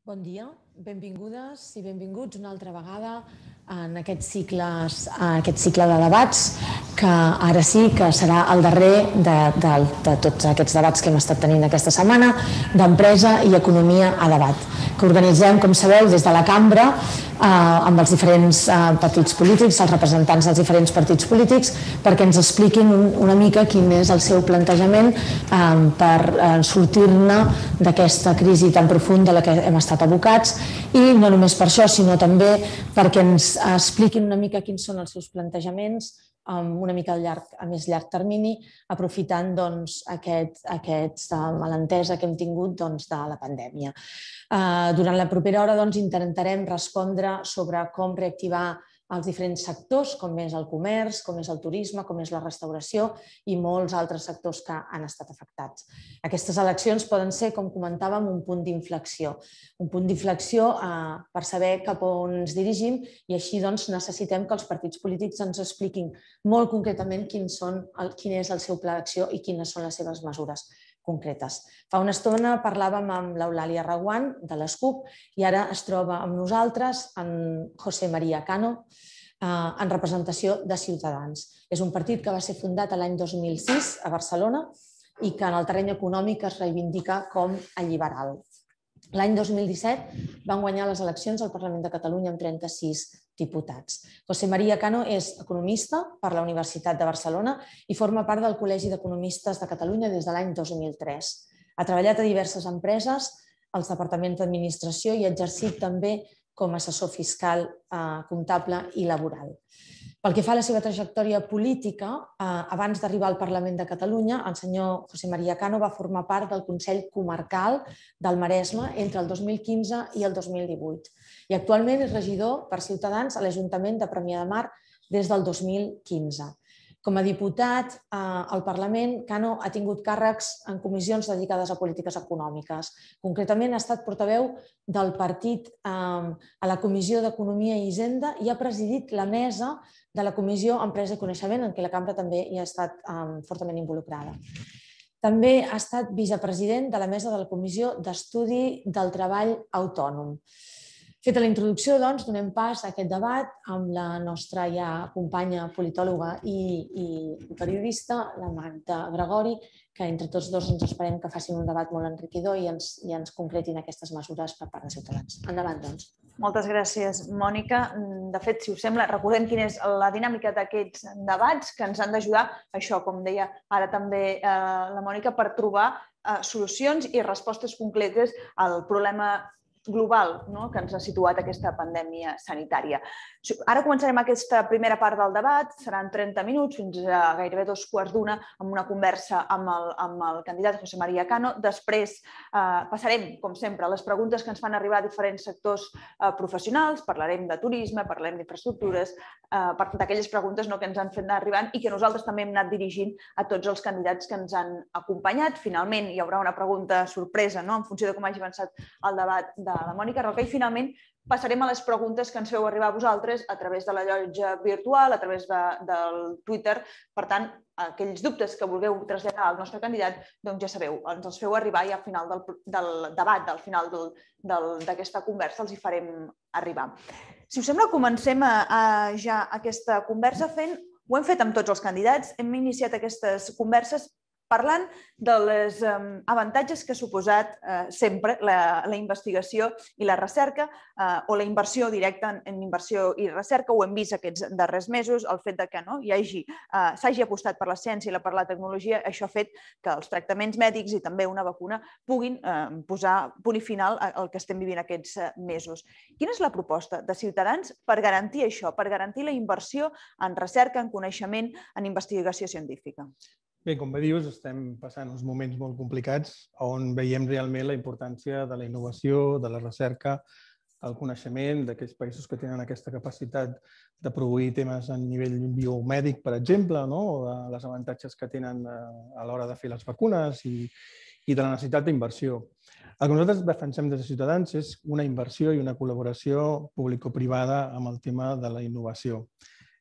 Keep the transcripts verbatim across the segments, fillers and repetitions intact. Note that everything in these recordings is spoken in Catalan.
Bon dia, benvingudes i benvinguts una altra vegada en aquest cicle de debats, que ara sí que serà el darrer de tots aquests debats que hem estat tenint aquesta setmana, d'empresa i economia a debat, que organitzem, com sabeu, des de la cambra amb els diferents partits polítics, els representants dels diferents partits polítics, perquè ens expliquin una mica quin és el seu plantejament per sortir-ne d'aquesta crisi tan profunda a la que hem estat abocats, i no només per això, sinó també perquè ens expliquin una mica quins són els seus plantejaments una mica a més llarg termini, aprofitant aquesta malentesa que hem tingut de la pandèmia. Durant la propera hora intentarem respondre sobre com reactivar els diferents sectors, com és el comerç, com és el turisme, com és la restauració i molts altres sectors que han estat afectats. Aquestes eleccions poden ser, com comentàvem, un punt d'inflexió. Un punt d'inflexió per saber cap on ens dirigim i així necessitem que els partits polítics ens expliquin molt concretament quin és el seu pla d'acció i quines són les seves mesures concretes. Fa una estona parlàvem amb l'Eulàlia Reguant, de les CUP, i ara es troba amb nosaltres en José María Cano, en representació de Ciutadans. És un partit que va ser fundat l'any dos mil sis a Barcelona i que en el terreny econòmic es reivindica com a lliberal. L'any dos mil disset van guanyar les eleccions al Parlament de Catalunya amb trenta-sis diputats. José María Cano és economista per la Universitat de Barcelona i forma part del Col·legi d'Economistes de Catalunya des de l'any dos mil tres. Ha treballat a diverses empreses, als departaments d'administració i ha exercit també com a assessor fiscal, comptable i laboral. Pel que fa a la seva trajectòria política, abans d'arribar al Parlament de Catalunya, el senyor José María Cano va formar part del Consell Comarcal del Maresme entre el dos mil quinze i el dos mil divuit i actualment és regidor per Ciutadans a l'Ajuntament de Premià de Mar des del dos mil quinze. Com a diputat al Parlament, Cano ha tingut càrrecs en comissions dedicades a polítiques econòmiques. Concretament, ha estat portaveu del partit a la Comissió d'Economia i Hisenda i ha presidit la mesa de la Comissió Empresa i Coneixement, en què la cambra també hi ha estat fortament involucrada. També ha estat vicepresident de la mesa de la Comissió d'Estudi del Treball Autònom. Feta la introducció, doncs, donem pas a aquest debat amb la nostra ja companya politòloga i periodista, la Magda Gregori, que entre tots dos ens esperem que facin un debat molt enriquidor i ens concretin aquestes mesures per part de Ciutadans. Endavant, doncs. Moltes gràcies, Mònica. De fet, si us sembla, recordem quina és la dinàmica d'aquests debats que ens han d'ajudar, això, com deia ara també la Mònica, per trobar solucions i respostes concretes al problema global que ens ha situat aquesta pandèmia sanitària. Ara començarem aquesta primera part del debat, seran trenta minuts, fins a gairebé dos quarts d'una, amb una conversa amb el candidat José María Cano. Després passarem, com sempre, a les preguntes que ens fan arribar a diferents sectors professionals, parlarem de turisme, parlarem d'infraestructures, d'aquelles preguntes que ens han fet anar arribant i que nosaltres també hem anat dirigint a tots els candidats que ens han acompanyat. Finalment, hi haurà una pregunta sorpresa, en funció de com hagi avançat el debat de la Mònica Roca, i finalment passarem a les preguntes que ens feu arribar a vosaltres a través de la llotja virtual, a través del Twitter. Per tant, aquells dubtes que vulgueu traslladar al nostre candidat, doncs ja sabeu, ens els feu arribar i al final del debat, al final d'aquesta conversa, els hi farem arribar. Si us sembla, comencem ja aquesta conversa fent, ho hem fet amb tots els candidats, hem iniciat aquestes converses parlant dels avantatges que ha suposat sempre la investigació i la recerca o la inversió directa en inversió i recerca. Ho hem vist aquests darrers mesos, el fet que s'hagi apostat per la ciència i per la tecnologia, això ha fet que els tractaments mèdics i també una vacuna puguin posar punt i final al que estem vivint aquests mesos. Quina és la proposta de Ciutadans per garantir això, per garantir la inversió en recerca, en coneixement, en investigació científica? Bé, com bé dius, estem passant uns moments molt complicats on veiem realment la importància de la innovació, de la recerca, el coneixement d'aquells països que tenen aquesta capacitat de produir temes a nivell biomèdic, per exemple, o de les avantatges que tenen a l'hora de fer les vacunes i de la necessitat d'inversió. El que nosaltres defensem des de Ciutadans és una inversió i una col·laboració público-privada amb el tema de la innovació.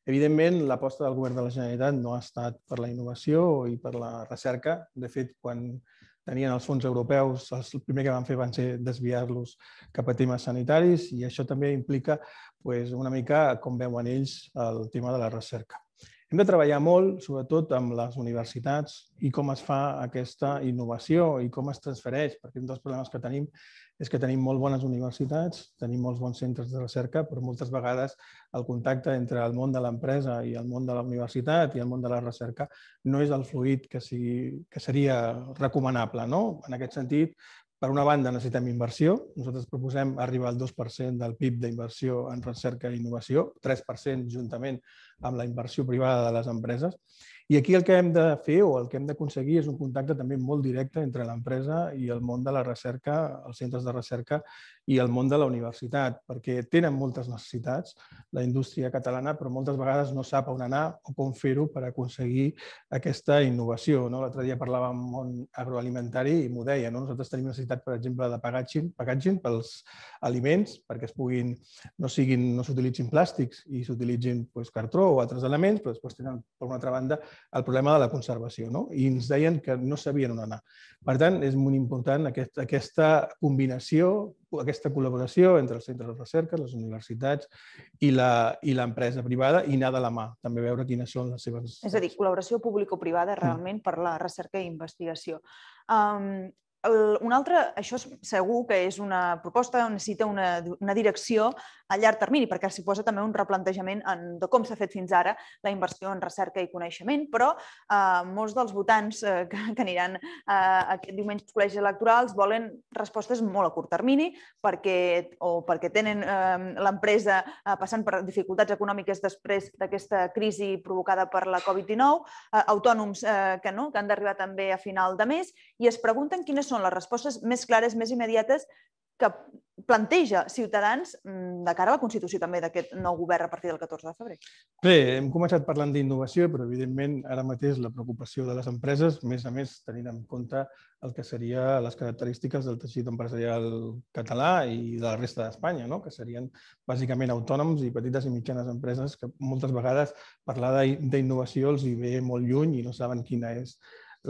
Evidentment, l'aposta del govern de la Generalitat no ha estat per la innovació i per la recerca. De fet, quan tenien els fons europeus, el primer que van fer van ser desviar-los cap a temes sanitaris i això també implica una mica com veuen ells el tema de la recerca. Hem de treballar molt, sobretot amb les universitats i com es fa aquesta innovació i com es transfereix, perquè un dels problemes que tenim és que tenim molt bones universitats, tenim molts bons centres de recerca, però moltes vegades el contacte entre el món de l'empresa i el món de la universitat i el món de la recerca no és el fluid que seria recomanable. En aquest sentit, per una banda, necessitem inversió. Nosaltres proposem arribar al dos per cent del P I B d'inversió en recerca i innovació, tres per cent juntament amb la inversió privada de les empreses. I aquí el que hem de fer o el que hem d'aconseguir és un contacte també molt directe entre l'empresa i el món de la recerca, els centres de recerca i el món de la universitat, perquè tenen moltes necessitats la indústria catalana, però moltes vegades no sap on anar o com fer-ho per aconseguir aquesta innovació. L'altre dia parlàvem amb món agroalimentari i m'ho deia. Nosaltres tenim necessitat, per exemple, de packaging pels aliments, perquè no s'utilitzin plàstics i s'utilitzin cartró o altres elements, però després tenen, per una altra banda, el problema de la conservació. I ens deien que no sabien on anar. Per tant, és molt important aquesta combinació, aquesta col·laboració entre els centres de recerca, les universitats i l'empresa privada i anar de la mà, també veure quines són les seves necessitats. És a dir, col·laboració público-privada realment per la recerca i investigació. Un altre, això segur que és una proposta, necessita una direcció a llarg termini, perquè suposa també un replantejament de com s'ha fet fins ara la inversió en recerca i coneixement, però molts dels votants que aniran aquest diumenge als col·legis electorals volen respostes molt a curt termini o perquè tenen l'empresa passant per dificultats econòmiques després d'aquesta crisi provocada per la Covid dinou, autònoms que han d'arribar també a final de mes i es pregunten quines són les respostes més clares, més immediates que planteja Ciutadans de cara a la constitució també d'aquest nou govern a partir del catorze de febrer. Bé, hem començat parlant d'innovació, però evidentment ara mateix la preocupació de les empreses, més a més tenint en compte el que serien les característiques del teixit empresarial català i de la resta d'Espanya, que serien bàsicament autònoms i petites i mitjanes empreses que moltes vegades parlar d'innovació els hi ve molt lluny i no saben quina és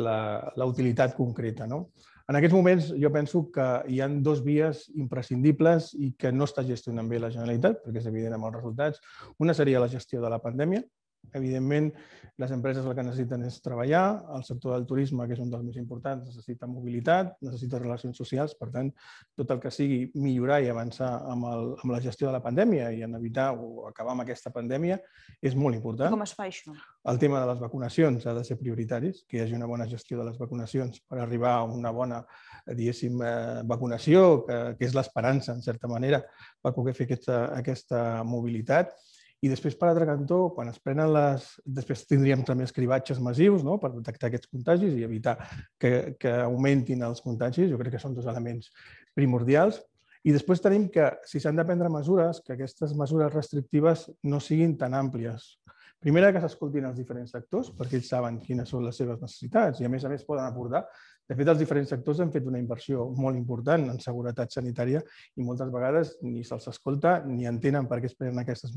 la utilitat concreta. En aquests moments jo penso que hi ha dues vies imprescindibles i que no està gestionant bé la Generalitat, perquè és evident amb els resultats. Una seria la gestió de la pandèmia. Evidentment, les empreses el que necessiten és treballar. El sector del turisme, que és un dels més importants, necessita mobilitat, necessita relacions socials. Per tant, tot el que sigui millorar i avançar amb la gestió de la pandèmia i en evitar o acabar amb aquesta pandèmia és molt important. Com es fa això? El tema de les vacunacions ha de ser prioritari, que hi hagi una bona gestió de les vacunacions per arribar a una bona, diguéssim, vacunació, que és l'esperança, en certa manera, per poder fer aquesta mobilitat. I després, per altre cantó, quan es prenen les... Després tindríem també els cribatges massius per detectar aquests contagis i evitar que augmentin els contagis. Jo crec que són dos elements primordials. I després tenim que, si s'han de prendre mesures, que aquestes mesures restrictives no siguin tan àmplies. Primera, que s'escoltin els diferents sectors, perquè ells saben quines són les seves necessitats i, a més a més, poden aportar. De fet, els diferents sectors han fet una inversió molt important en seguretat sanitària i moltes vegades ni se'ls escolta ni entenen per què es prenen aquestes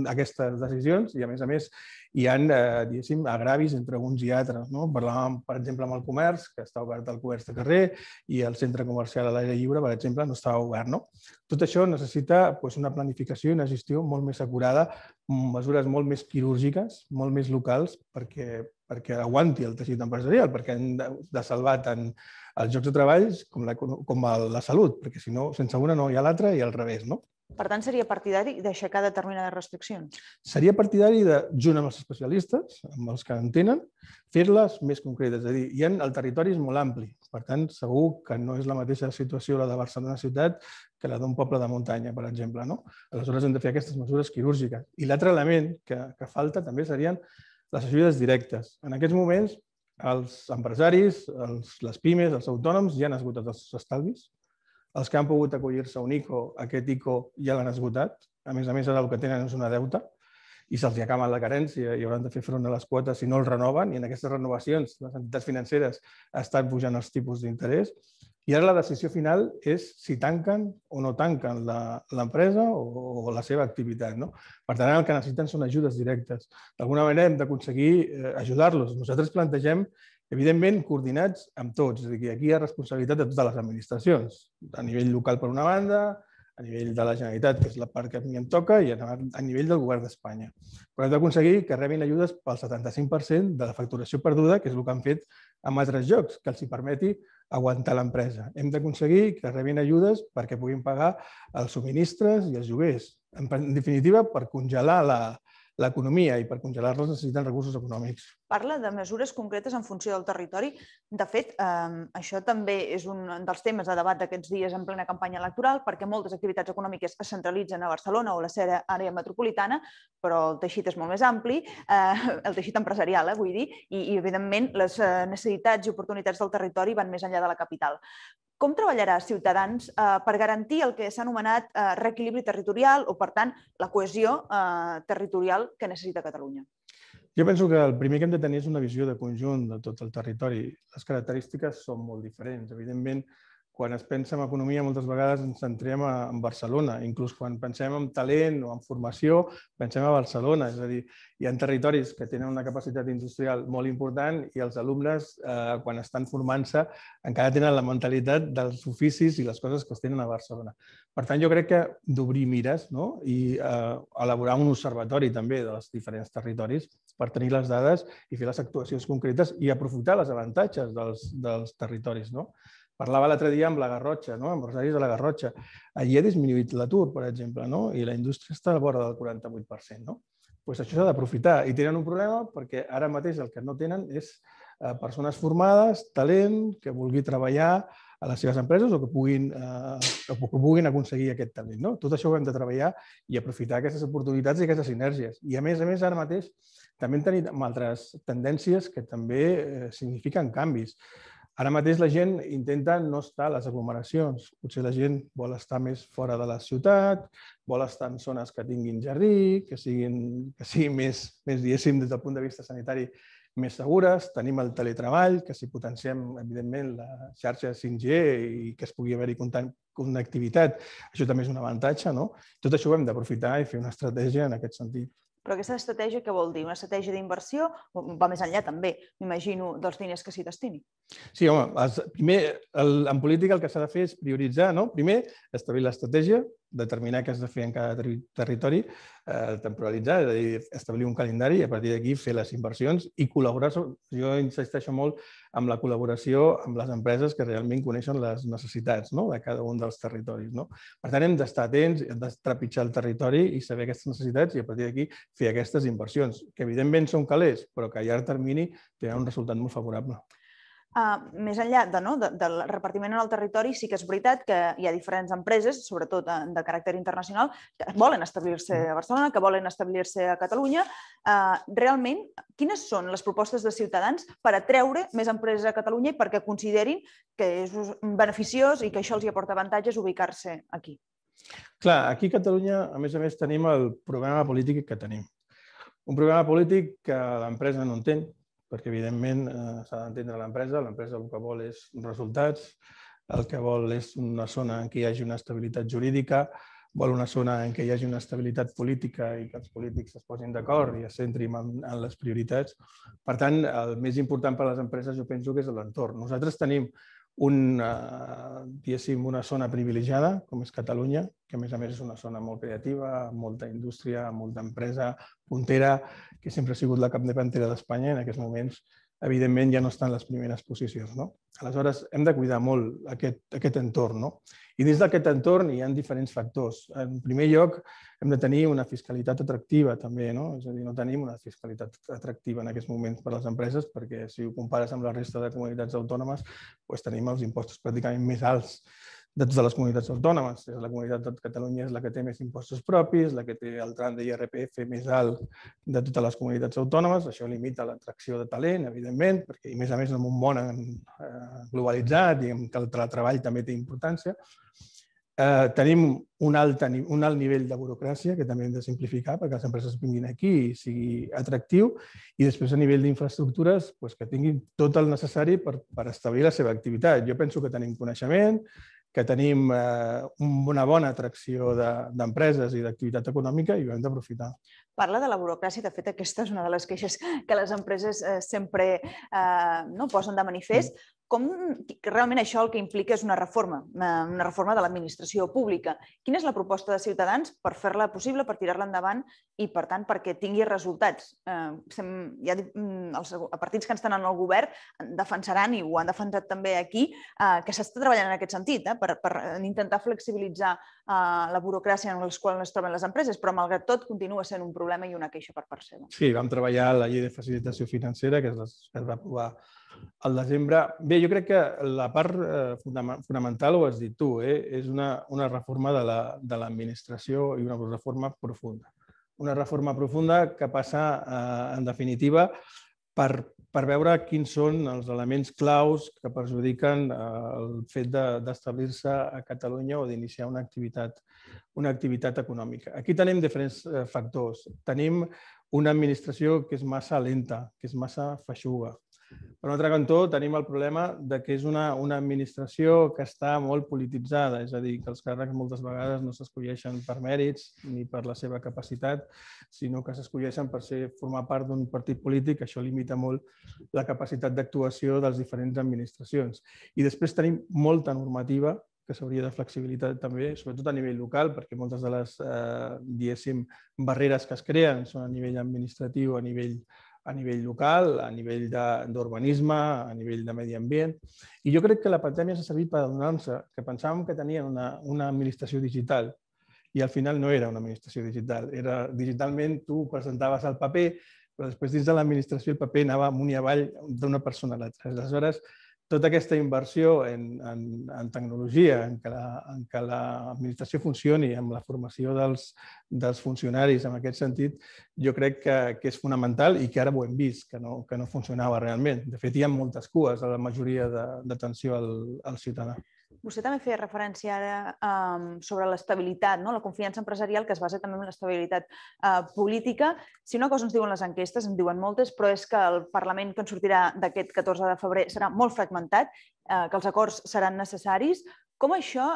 decisions i, a més a més, hi ha, diguéssim, agravis entre uns i altres. Parlàvem, per exemple, amb el comerç, que està obert el comerç de carrer i el centre comercial a l'aire lliure, per exemple, no estava obert. Tot això necessita una planificació i una gestió molt més acurada, mesures molt més quirúrgiques, molt més locals, perquè perquè aguanti el teixit empresarial, perquè hem de salvar tant els llocs de treball com la salut, perquè si no, sense una no hi ha l'altra i al revés. Per tant, seria partidari d'aixecar determinades restriccions? Seria partidari, junt amb els especialistes, amb els que en tenen, fer-les més concretes. És a dir, el territori és molt ampli, per tant, segur que no és la mateixa situació la de Barcelona ciutat que la d'un poble de muntanya, per exemple. Aleshores, hem de fer aquestes mesures quirúrgiques. I l'altre element que falta també serien les ajudes directes. En aquests moments, els empresaris, les pimes, els autònoms ja han esgotat els seus estalvis. Els que han pogut acollir-se a un I C O, aquest I C O ja l'han esgotat. A més a més, ara el que tenen és una deuta i se'ls acaba la carència i hauran de fer front a les quotes si no els renoven. I en aquestes renovacions, les entitats financeres estan pujant els tipus d'interès. I ara la decisió final és si tanquen o no tanquen l'empresa o la seva activitat. Per tant, el que necessiten són ajudes directes. D'alguna manera hem d'aconseguir ajudar-los. Nosaltres plantegem, evidentment, coordinats amb tots. És a dir, aquí hi ha responsabilitat de totes les administracions, a nivell local per una banda, a nivell de la Generalitat, que és la part que a mi em toca, i a nivell del govern d'Espanya. Però hem d'aconseguir que rebin ajudes pel setanta-cinc per cent de la facturació perduda, que és el que han fet amb altres llocs, que els permeti aguantar l'empresa. Hem d'aconseguir que rebin ajudes perquè puguin pagar els subministres i els lloguers. En definitiva, per congelar l'economia i per congelar-los necessiten recursos econòmics. Parla de mesures concretes en funció del territori. De fet, això també és un dels temes de debat d'aquests dies en plena campanya electoral, perquè moltes activitats econòmiques es centralitzen a Barcelona o la seva àrea metropolitana, però el teixit és molt més ampli, el teixit empresarial, vull dir, i, evidentment, les necessitats i oportunitats del territori van més enllà de la capital. Com treballarà Ciutadans per garantir el que s'ha anomenat reequilibri territorial o, per tant, la cohesió territorial que necessita Catalunya? Jo penso que el primer que hem de tenir és una visió de conjunt de tot el territori. Les característiques són molt diferents. Evidentment, quan es pensa en economia, moltes vegades ens centrem en Barcelona. Inclús quan pensem en talent o en formació, pensem a Barcelona. És a dir, hi ha territoris que tenen una capacitat industrial molt important i els alumnes, quan estan formant-se, encara tenen la mentalitat dels oficis i les coses que es tenen a Barcelona. Per tant, jo crec que d'obrir mires i elaborar un observatori també dels diferents territoris per tenir les dades i fer les actuacions concretes i aprofitar els avantatges dels territoris. Parlava l'altre dia amb la Garrotxa, amb empresaris de la Garrotxa. Allí ha disminuït l'atur, per exemple, i la indústria està a la vora del quaranta-vuit per cent. Doncs això s'ha d'aprofitar. I tenen un problema perquè ara mateix el que no tenen és persones formades, talent, que vulgui treballar a les seves empreses o que puguin aconseguir aquest talent. Tot això ho hem de treballar i aprofitar aquestes oportunitats i aquestes sinergies. I a més a més, ara mateix, també tenim altres tendències que també signifiquen canvis. Ara mateix la gent intenta no estar a les aglomeracions. Potser la gent vol estar més fora de la ciutat, vol estar en zones que tinguin jardí, que siguin més, diguéssim, des del punt de vista sanitari, més segures. Tenim el teletreball, que si potenciem, evidentment, la xarxa cinc G i que es pugui haver-hi connectivitat, això també és un avantatge. Tot això ho hem d'aprofitar i fer una estratègia en aquest sentit. Però aquesta estratègia què vol dir? Una estratègia d'inversió? Va més enllà també, m'imagino, dels diners que s'hi destini. Sí, home, primer, en política el que s'ha de fer és prioritzar. Primer, establir l'estratègia, determinar què has de fer en cada territori, temporalitzar, és a dir, establir un calendari i a partir d'aquí fer les inversions i col·laborar. Jo insisteixo molt amb la col·laboració amb les empreses que realment coneixen les necessitats de cada un dels territoris. Per tant, hem d'estar atents, hem de trepitjar el territori i saber aquestes necessitats i a partir d'aquí fer aquestes inversions, que evidentment són calés, però que a llarg termini tenen un resultat molt favorable. Més enllà del repartiment en el territori, sí que és veritat que hi ha diferents empreses, sobretot de caràcter internacional, que volen establir-se a Barcelona, que volen establir-se a Catalunya. Realment, quines són les propostes de Ciutadans per atreure més empreses a Catalunya i perquè considerin que és beneficiós i que això els aporta avantatges ubicar-se aquí? Clar, aquí a Catalunya, a més a més, tenim el problema polític que tenim. Un problema polític que l'empresa no entén, perquè, evidentment, s'ha d'entendre l'empresa. L'empresa el que vol és resultats, el que vol és una zona en què hi hagi una estabilitat jurídica, vol una zona en què hi hagi una estabilitat política i que els polítics es posin d'acord i es centrin en les prioritats. Per tant, el més important per a les empreses jo penso que és l'entorn. Nosaltres tenim una zona privilegiada, com és Catalunya, que a més a més és una zona molt creativa, amb molta indústria, amb molta empresa puntera, que sempre ha sigut la capdavantera d'Espanya i en aquests moments, evidentment, ja no està en les primeres posicions. Aleshores, hem de cuidar molt aquest entorn. I dins d'aquest entorn hi ha diferents factors. En primer lloc, hem de tenir una fiscalitat atractiva també. És a dir, no tenim una fiscalitat atractiva en aquests moments per a les empreses perquè si ho compares amb la resta de comunitats autònomes tenim els impostos pràcticament més alts de totes les comunitats autònomes. La comunitat de Catalunya és la que té més impostos propis, la que té el tram d'I R P F més alt de totes les comunitats autònomes. Això limita l'atracció de talent, evidentment, perquè, a més a més, en un món globalitzat i en què el treball també té importància. Tenim un alt nivell de burocràcia que també hem de simplificar perquè les empreses vinguin aquí i sigui atractiu, i després a nivell d'infraestructures que tinguin tot el necessari per establir la seva activitat. Jo penso que tenim coneixement, que tenim una bona atracció d'empreses i d'activitat econòmica i ho hem d'aprofitar. Parla de la burocràcia, de fet aquesta és una de les queixes que les empreses sempre posen de manifest. Com realment això el que implica és una reforma, una reforma de l'administració pública. Quina és la proposta de Ciutadans per fer-la possible, per tirar-la endavant i, per tant, perquè tingui resultats? Els partits que estan en el govern defensaran, i ho han defensat també aquí, que s'està treballant en aquest sentit, per intentar flexibilitzar la burocràcia en la qual es troben les empreses, però malgrat tot continua sent un problema i una queixa per part seva. Sí, vam treballar la llei de facilitació financera que es va aprovar al desembre. Bé, jo crec que la part fonamental, ho has dit tu, és una reforma de l'administració i una reforma profunda. Una reforma profunda que passa, en definitiva, per veure quins són els elements claus que perjudiquen el fet d'establir-se a Catalunya o d'iniciar una activitat econòmica. Aquí tenim diferents factors. Tenim una administració que és massa lenta, que és massa feixuga. Per un altre cantó, tenim el problema que és una administració que està molt polititzada, és a dir, que els càrrecs moltes vegades no s'escolleixen per mèrits ni per la seva capacitat, sinó que s'escolleixen per formar part d'un partit polític. Això limita molt la capacitat d'actuació de les diferents administracions. I després tenim molta normativa que s'hauria de flexibilitat també, sobretot a nivell local, perquè moltes de les, diguéssim, barreres que es creen són a nivell administratiu, a nivell a nivell local, a nivell d'urbanisme, a nivell de medi ambient. I jo crec que la pandèmia s'ha servit per adonar-se que pensàvem que tenien una administració digital i al final no era una administració digital. Digitalment tu presentaves el paper, però després dins de l'administració el paper anava amunt i avall d'una persona a l'altra. Aleshores, tota aquesta inversió en tecnologia, en què l'administració funcioni, amb la formació dels funcionaris en aquest sentit, jo crec que és fonamental i que ara ho hem vist, que no funcionava realment. De fet, hi ha moltes cues a la majoria d'atenció al ciutadà. Vostè també feia referència ara sobre l'estabilitat, la confiança empresarial, que es basa també en l'estabilitat política. Si una cosa ens diuen les enquestes, en diuen moltes, però és que el Parlament que en sortirà d'aquest catorze de febrer serà molt fragmentat, que els acords seran necessaris. Com això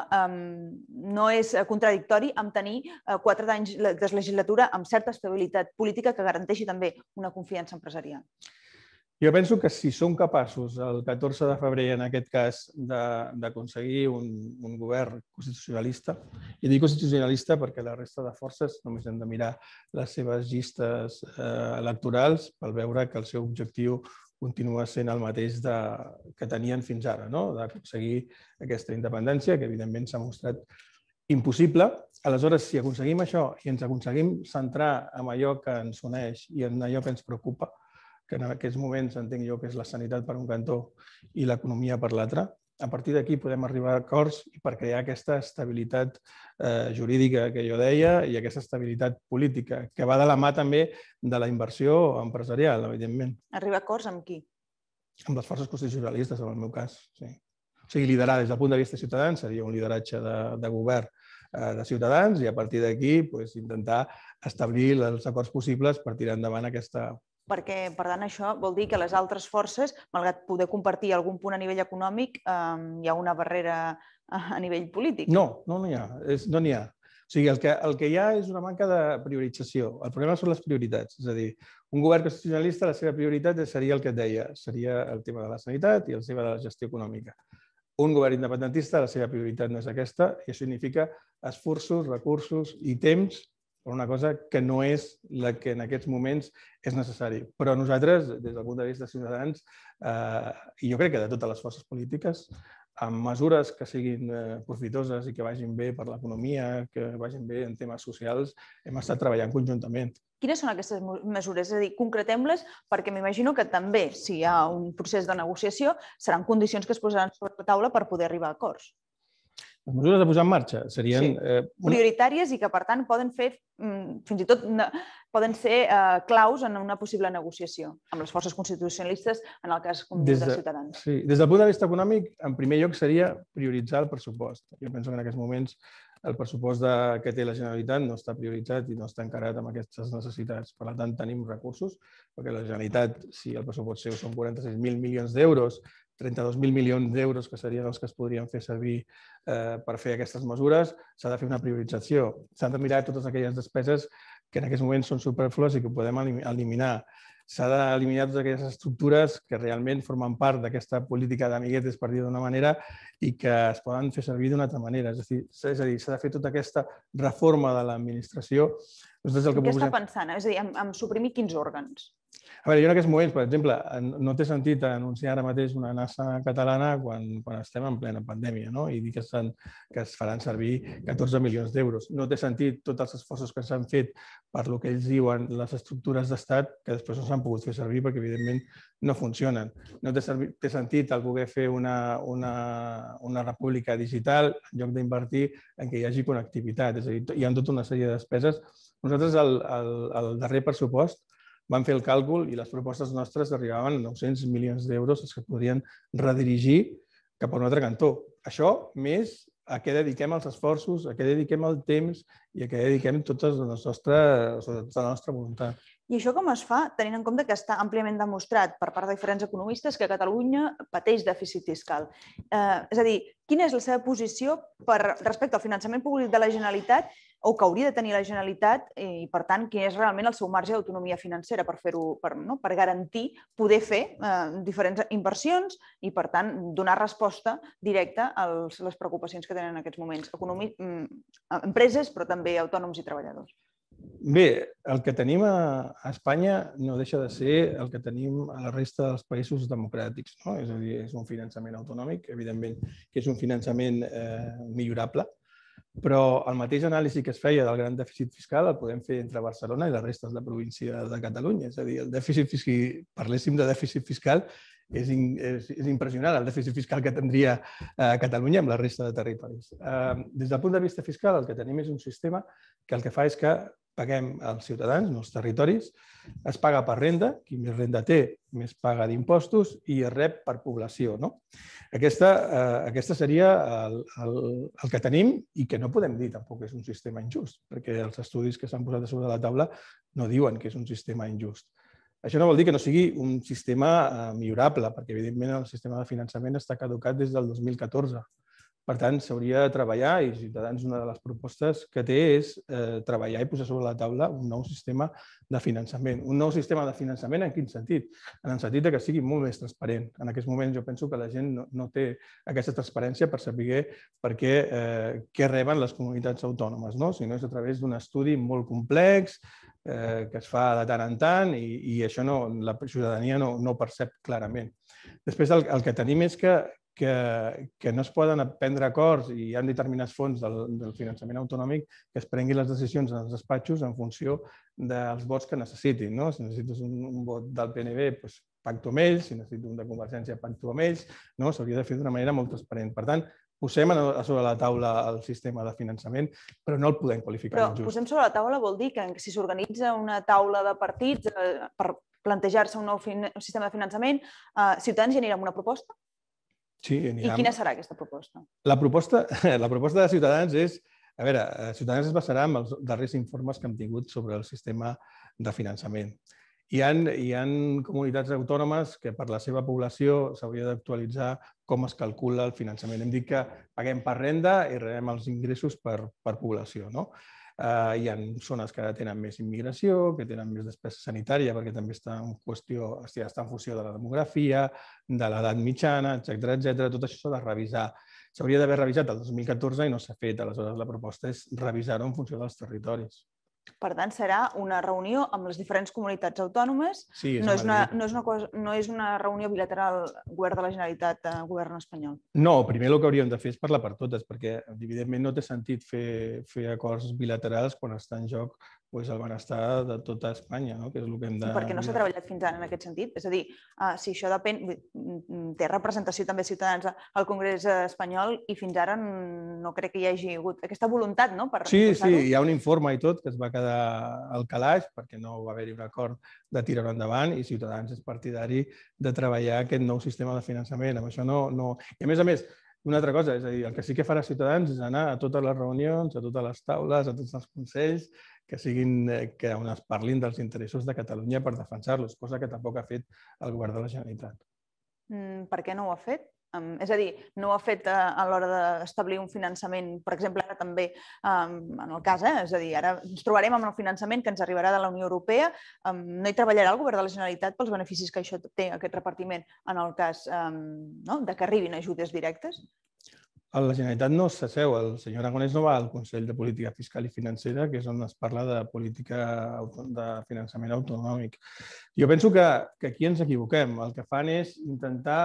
no és contradictori amb tenir quatre anys de legislatura amb certa estabilitat política que garanteixi també una confiança empresarial? Jo penso que si som capaços el catorze de febrer, en aquest cas, d'aconseguir un govern constitucionalista, i dic constitucionalista perquè la resta de forces només hem de mirar les seves llistes electorals per veure que el seu objectiu continua sent el mateix que tenien fins ara, d'aconseguir aquesta independència, que evidentment s'ha mostrat impossible. Aleshores, si aconseguim això i ens aconseguim centrar en allò que ens uneix i en allò que ens preocupa, que en aquests moments entenc jo que és la sanitat per un cantó i l'economia per l'altre, a partir d'aquí podem arribar a acords per crear aquesta estabilitat jurídica que jo deia i aquesta estabilitat política, que va de la mà també de la inversió empresarial, evidentment. Arribar a acords amb qui? Amb les forces constitucionalistes, en el meu cas, sí. O sigui, liderar des del punt de vista ciutadà seria un lideratge de govern de Ciutadans i a partir d'aquí intentar establir els acords possibles per tirar endavant aquesta... Perquè, per tant, això vol dir que les altres forces, malgrat poder compartir algun punt a nivell econòmic, hi ha una barrera a nivell polític. No, no n'hi ha. No n'hi ha. O sigui, el que hi ha és una manca de priorització. El problema són les prioritats. És a dir, un govern constitucionalista, la seva prioritat seria el que et deia, seria el tema de la sanitat i el tema de la gestió econòmica. Un govern independentista, la seva prioritat no és aquesta, i això significa esforços, recursos i temps per una cosa que no és la que en aquests moments és necessari. Però nosaltres, des del punt de vista de Ciutadans, i jo crec que de totes les forces polítiques, amb mesures que siguin profitoses i que vagin bé per l'economia, que vagin bé en temes socials, hem estat treballant conjuntament. Quines són aquestes mesures? És a dir, concretem-les perquè m'imagino que també, si hi ha un procés de negociació, seran condicions que es posaran sobre la taula per poder arribar a acords. Les mesures a posar en marxa serien... prioritàries i que, per tant, poden fer, fins i tot, poden ser claus en una possible negociació amb les forces constitucionalistes, en el cas com de Ciutadans. Sí, des del punt de vista econòmic, en primer lloc seria prioritzar el pressupost. Jo penso que en aquests moments el pressupost que té la Generalitat no està prioritzat i no està encarat amb aquestes necessitats. Per tant, tenim recursos, perquè la Generalitat, si el pressupost seu són quaranta-sis mil milions d'euros, trenta-dos mil milions d'euros, que serien els que es podrien fer servir per fer aquestes mesures, s'ha de fer una priorització. S'han de mirar totes aquelles despeses que en aquests moments són superflues i que podem eliminar. S'ha d'eliminar totes aquelles estructures que realment formen part d'aquesta política d'amiguetes, per dir-ho d'una manera, i que es poden fer servir d'una altra manera. És a dir, s'ha de fer tota aquesta reforma de l'administració. Què està pensant? És a dir, en suprimir quins òrgans? A veure, jo en aquests moments, per exemple, no té sentit anunciar ara mateix una NASA catalana quan estem en plena pandèmia i dir que es faran servir catorze milions d'euros. No té sentit tots els esforços que s'han fet per el que ells diuen les estructures d'estat que després no s'han pogut fer servir perquè, evidentment, no funcionen. No té sentit el voler fer una república digital en lloc d'invertir en què hi hagi connectivitat. És a dir, hi ha tota una sèrie de despeses. Nosaltres, al darrer pressupost, vam fer el càlcul i les propostes nostres arribaven a nou-cents milions d'euros que podrien redirigir cap a un altre cantó. Això més a què dediquem els esforços, a què dediquem el temps i a què dediquem tota la nostra voluntat. I això com es fa, tenint en compte que està àmpliament demostrat per part de diferents economistes que Catalunya pateix dèficit fiscal? És a dir, quina és la seva posició respecte al finançament públic de la Generalitat o que hauria de tenir la Generalitat i, per tant, quin és realment el seu marge d'autonomia financera per fer-ho, per garantir poder fer diferents inversions i, per tant, donar resposta directa a les preocupacions que tenen en aquests moments empreses, però també autònoms i treballadors? Bé, el que tenim a Espanya no deixa de ser el que tenim a la resta dels països democràtics. És a dir, és un finançament autonòmic, evidentment que és un finançament millorable, però el mateix anàlisi que es feia del gran dèficit fiscal el podem fer entre Barcelona i la resta de la província de Catalunya. És a dir, el dèficit fiscal, parléssim de dèficit fiscal, és impressionant el dèficit fiscal que tindria Catalunya amb la resta de territoris. Des del punt de vista fiscal, el que tenim és un sistema que el que fa és que paguem als ciutadans, als territoris, es paga per renda, qui més renda té, més paga d'impostos i es rep per població. Aquesta seria el que tenim i que no podem dir tampoc que és un sistema injust, perquè els estudis que s'han posat a sobre la taula no diuen que és un sistema injust. Això no vol dir que no sigui un sistema millorable, perquè evidentment el sistema de finançament està caducat des del dos mil catorze. Per tant, s'hauria de treballar i Ciutadans una de les propostes que té és treballar i posar sobre la taula un nou sistema de finançament. Un nou sistema de finançament en quin sentit? En el sentit que sigui molt més transparent. En aquests moments jo penso que la gent no té aquesta transparència per saber què reben les comunitats autònomes, sinó és a través d'un estudi molt complex que es fa de tant en tant i això la ciutadania no percep clarament. Després el que tenim és que que no es poden prendre acords i hi ha determinats fons del finançament autonòmic que es prenguin les decisions en els despatxos en funció dels vots que necessitin. Si necessites un vot del P N B, pacto amb ells. Si necessites un de Convergència, pacto amb ells. S'hauria de fer d'una manera molt transparent. Per tant, posem a sobre la taula el sistema de finançament, però no el podem qualificar d'injust. Però posem sobre la taula vol dir que si s'organitza una taula de partits per plantejar-se un nou sistema de finançament, Ciutadans ja anirà amb una proposta? Sí, I quina serà aquesta proposta? La proposta de Ciutadans és... A veure, Ciutadans es basarà en els darrers informes que hem tingut sobre el sistema de finançament. Hi ha comunitats autònomes que per la seva població s'hauria d'actualitzar com es calcula el finançament. Hem dit que paguem per renda i rebem els ingressos per població. Hi ha zones que tenen més immigració, que tenen més despesa sanitària, perquè també està en qüestió, està en funció de la demografia, de l'edat mitjana, etcètera, etcètera. Tot això s'ha de revisar. S'hauria d'haver revisat el dos mil catorze i no s'ha fet. Aleshores, la proposta és revisar-ho en funció dels territoris. Per tant, serà una reunió amb les diferents comunitats autònomes. No és una reunió bilateral govern de la Generalitat, govern espanyol. No, primer el que hauríem de fer és parlar per totes, perquè evidentment no té sentit fer acords bilaterals quan està en joc el benestar de tota Espanya, que és el que hem de... Per què no s'ha treballat fins ara en aquest sentit? És a dir, si això depèn, té representació també Ciutadans al Congrés espanyol i fins ara no crec que hi hagi hagut aquesta voluntat, no? Sí, sí, hi ha un informe i tot que es va quedar al calaix perquè no va haver-hi un acord de tirar-ho endavant i Ciutadans és partidari de treballar aquest nou sistema de finançament. Amb això no... I a més a més, una altra cosa, és a dir, el que sí que farà Ciutadans és anar a totes les reunions, a totes les taules, a tots els consells, que siguin, que on es parlin dels interessos de Catalunya per defensar-los, cosa que tampoc ha fet el govern de la Generalitat. Per què no ho ha fet? És a dir, no ho ha fet a l'hora d'establir un finançament, per exemple, ara també en el cas, és a dir, ara ens trobarem amb el finançament que ens arribarà de la Unió Europea, no hi treballarà el govern de la Generalitat pels beneficis que això té, aquest repartiment, en el cas que arribin ajudes directes? A la Generalitat no s'asseu, el senyor Aragonès no va al Consell de Política Fiscal i Financera, que és on es parla de política de finançament autonòmic. Jo penso que aquí ens equivoquem. El que fan és intentar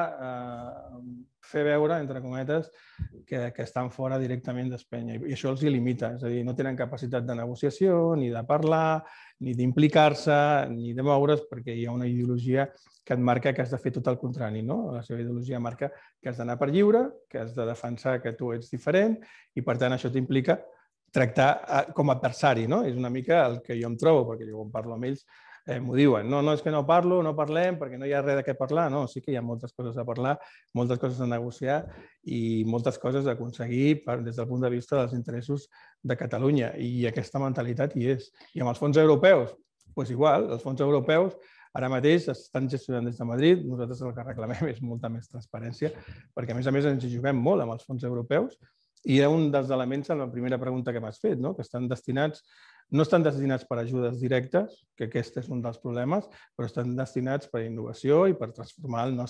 fer veure, entre cometes, que estan fora directament d'Espanya i això els limita. És a dir, no tenen capacitat de negociació, ni de parlar, ni d'implicar-se, ni de moure's, perquè hi ha una ideologia que et marca que has de fer tot el contrari. La seva ideologia marca que has d'anar per lliure, que has de defensar que tu ets diferent i, per tant, això t'implica tractar com a adversari. És una mica el que jo em trobo, perquè jo quan parlo amb ells m'ho diuen. No, no, és que no parlo, no parlem, perquè no hi ha res de què parlar. No, sí que hi ha moltes coses a parlar, moltes coses a negociar i moltes coses a aconseguir des del punt de vista dels interessos de Catalunya. I aquesta mentalitat hi és. I amb els fons europeus, doncs igual, els fons europeus ara mateix estan gestionant des de Madrid. Nosaltres el que reclamem és molta més transparència, perquè a més a més ens hi juguem molt amb els fons europeus i era un dels elements en la primera pregunta que m'has fet, que estan destinats no estan destinats per ajudes directes, que aquest és un dels problemes, però estan destinats per a innovació i per transformar la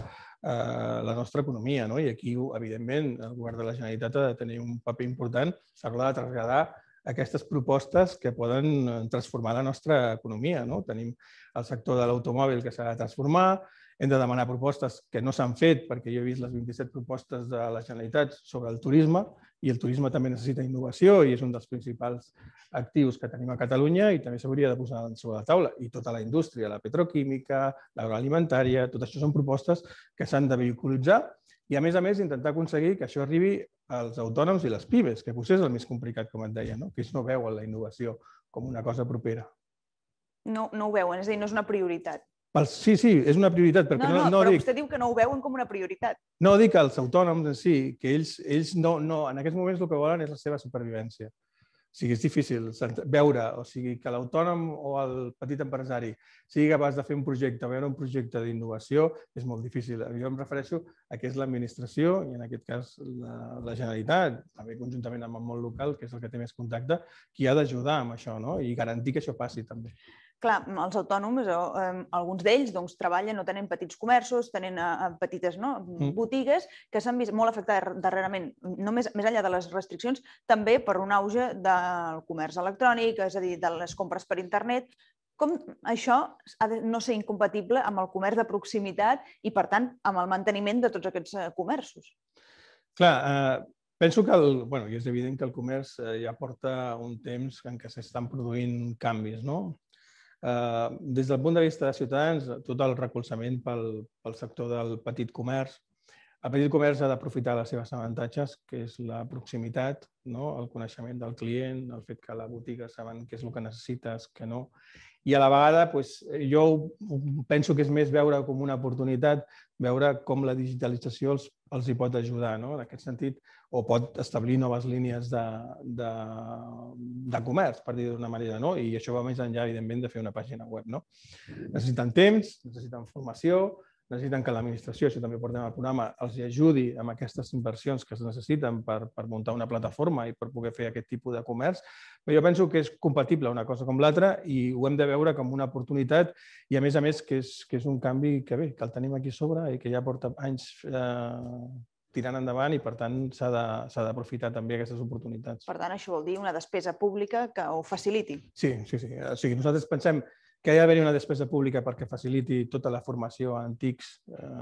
nostra economia. I aquí, evidentment, el govern de la Generalitat ha de tenir un paper important a l'hora de traslladar aquestes propostes que poden transformar la nostra economia. Tenim el sector de l'automòbil que s'ha de transformar, hem de demanar propostes que no s'han fet, perquè jo he vist les vint-i-set propostes de la Generalitat sobre el turisme, i el turisme també necessita innovació i és un dels principals actius que tenim a Catalunya i també s'hauria de posar sobre la taula. I tota la indústria, la petroquímica, l'agroalimentària, tot això són propostes que s'han de vehiculitzar i, a més a més, intentar aconseguir que això arribi als autònoms i les pimes, que potser és el més complicat, com et deia, que ells no veuen la innovació com una cosa propera. No ho veuen, és a dir, no és una prioritat. Sí, sí, és una prioritat. No, no, però vostè diu que no ho veuen com una prioritat. No, dic que els autònoms en si, que ells no, en aquests moments el que volen és la seva supervivència. O sigui, és difícil veure, o sigui, que l'autònom o el petit empresari sigui capaç de fer un projecte, veure un projecte d'innovació, és molt difícil. Jo em refereixo a que és l'administració, i en aquest cas la Generalitat, també conjuntament amb el món local, que és el que té més contacte, qui ha d'ajudar amb això i garantir que això passi també. Clar, els autònoms, alguns d'ells treballen o tenen petits comerços, tenen petites botigues que s'han vist molt afectades darrerament, més enllà de les restriccions, també per un auge del comerç electrònic, és a dir, de les compres per internet. Com això ha de no ser incompatible amb el comerç de proximitat i, per tant, amb el manteniment de tots aquests comerços? Clar, penso que, bueno, i és evident que el comerç ja porta un temps en què s'estan produint canvis, no? Des del punt de vista de Ciutadans, tot el recolzament pel sector del petit comerç. El petit comerç ha d'aprofitar les seves avantatges, que és la proximitat, el coneixement del client, el fet que a la botiga saben què és el que necessites, què no. I a la vegada, jo penso que és més veure com una oportunitat, veure com la digitalització els hi pot ajudar, en aquest sentit, o pot establir noves línies de comerç, per dir-ho d'una manera, i això va més enllà, evidentment, de fer una pàgina web. Necessiten temps, necessiten formació, necessiten que l'administració, això també portem al programa, els ajudi amb aquestes inversions que es necessiten per muntar una plataforma i per poder fer aquest tipus de comerç. Però jo penso que és compatible una cosa com l'altra i ho hem de veure com una oportunitat i, a més a més, que és un canvi que bé, que el tenim aquí a sobre i que ja porta anys tirant endavant i, per tant, s'ha d'aprofitar també aquestes oportunitats. Per tant, això vol dir una despesa pública que ho faciliti. Sí, sí, sí. O sigui, nosaltres pensem que hi ha d'haver una despesa pública perquè faciliti tota la formació en T I Cs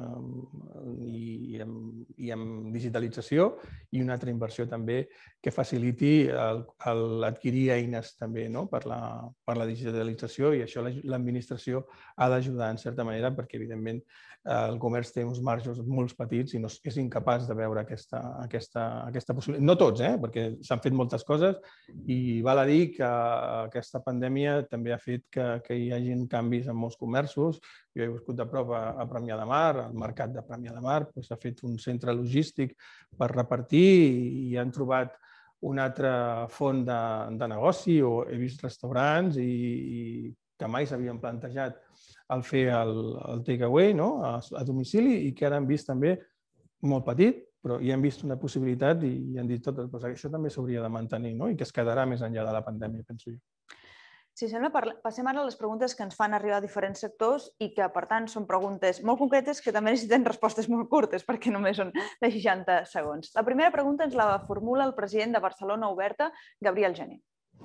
i en digitalització, i una altra inversió també que faciliti l'adquirir eines també per la digitalització, i això l'administració ha d'ajudar en certa manera perquè, evidentment, el comerç té uns marges molt petits i no és incapaç de veure aquesta possibilitat. No tots, perquè s'han fet moltes coses, i val a dir que aquesta pandèmia també ha fet que hi hagi canvis en molts comerços. Jo he viscut de prop a Premià de Mar, al mercat de Premià de Mar, s'ha fet un centre logístic per repartir i han trobat una altra font de negoci, o he vist restaurants que mai s'havien plantejat el fer el takeaway a domicili i que ara han vist també molt petit, però hi han vist una possibilitat i han dit que això també s'hauria de mantenir i que es quedarà més enllà de la pandèmia, penso jo. Si sembla, passem ara a les preguntes que ens fan arribar a diferents sectors i que, per tant, són preguntes molt concretes que també necessiten respostes molt curtes perquè només són de seixanta segons. La primera pregunta ens la formula el president de Barcelona Oberta, Gabriel Gené.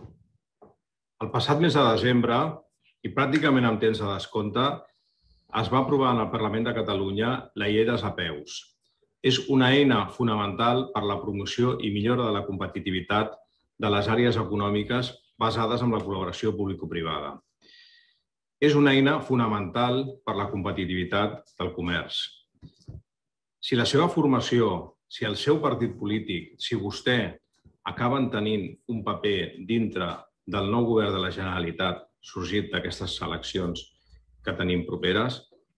El passat mes de desembre, i pràcticament amb temps de descompte, es va aprovar en el Parlament de Catalunya la llei dels apeus. És una eina fonamental per a la promoció i millora de la competitivitat de les àrees econòmiques basades en la col·laboració público-privada. És una eina fonamental per a la competitivitat del comerç. Si la seva formació, si el seu partit polític, si vostè acaben tenint un paper dintre del nou govern de la Generalitat sorgit d'aquestes eleccions que tenim properes,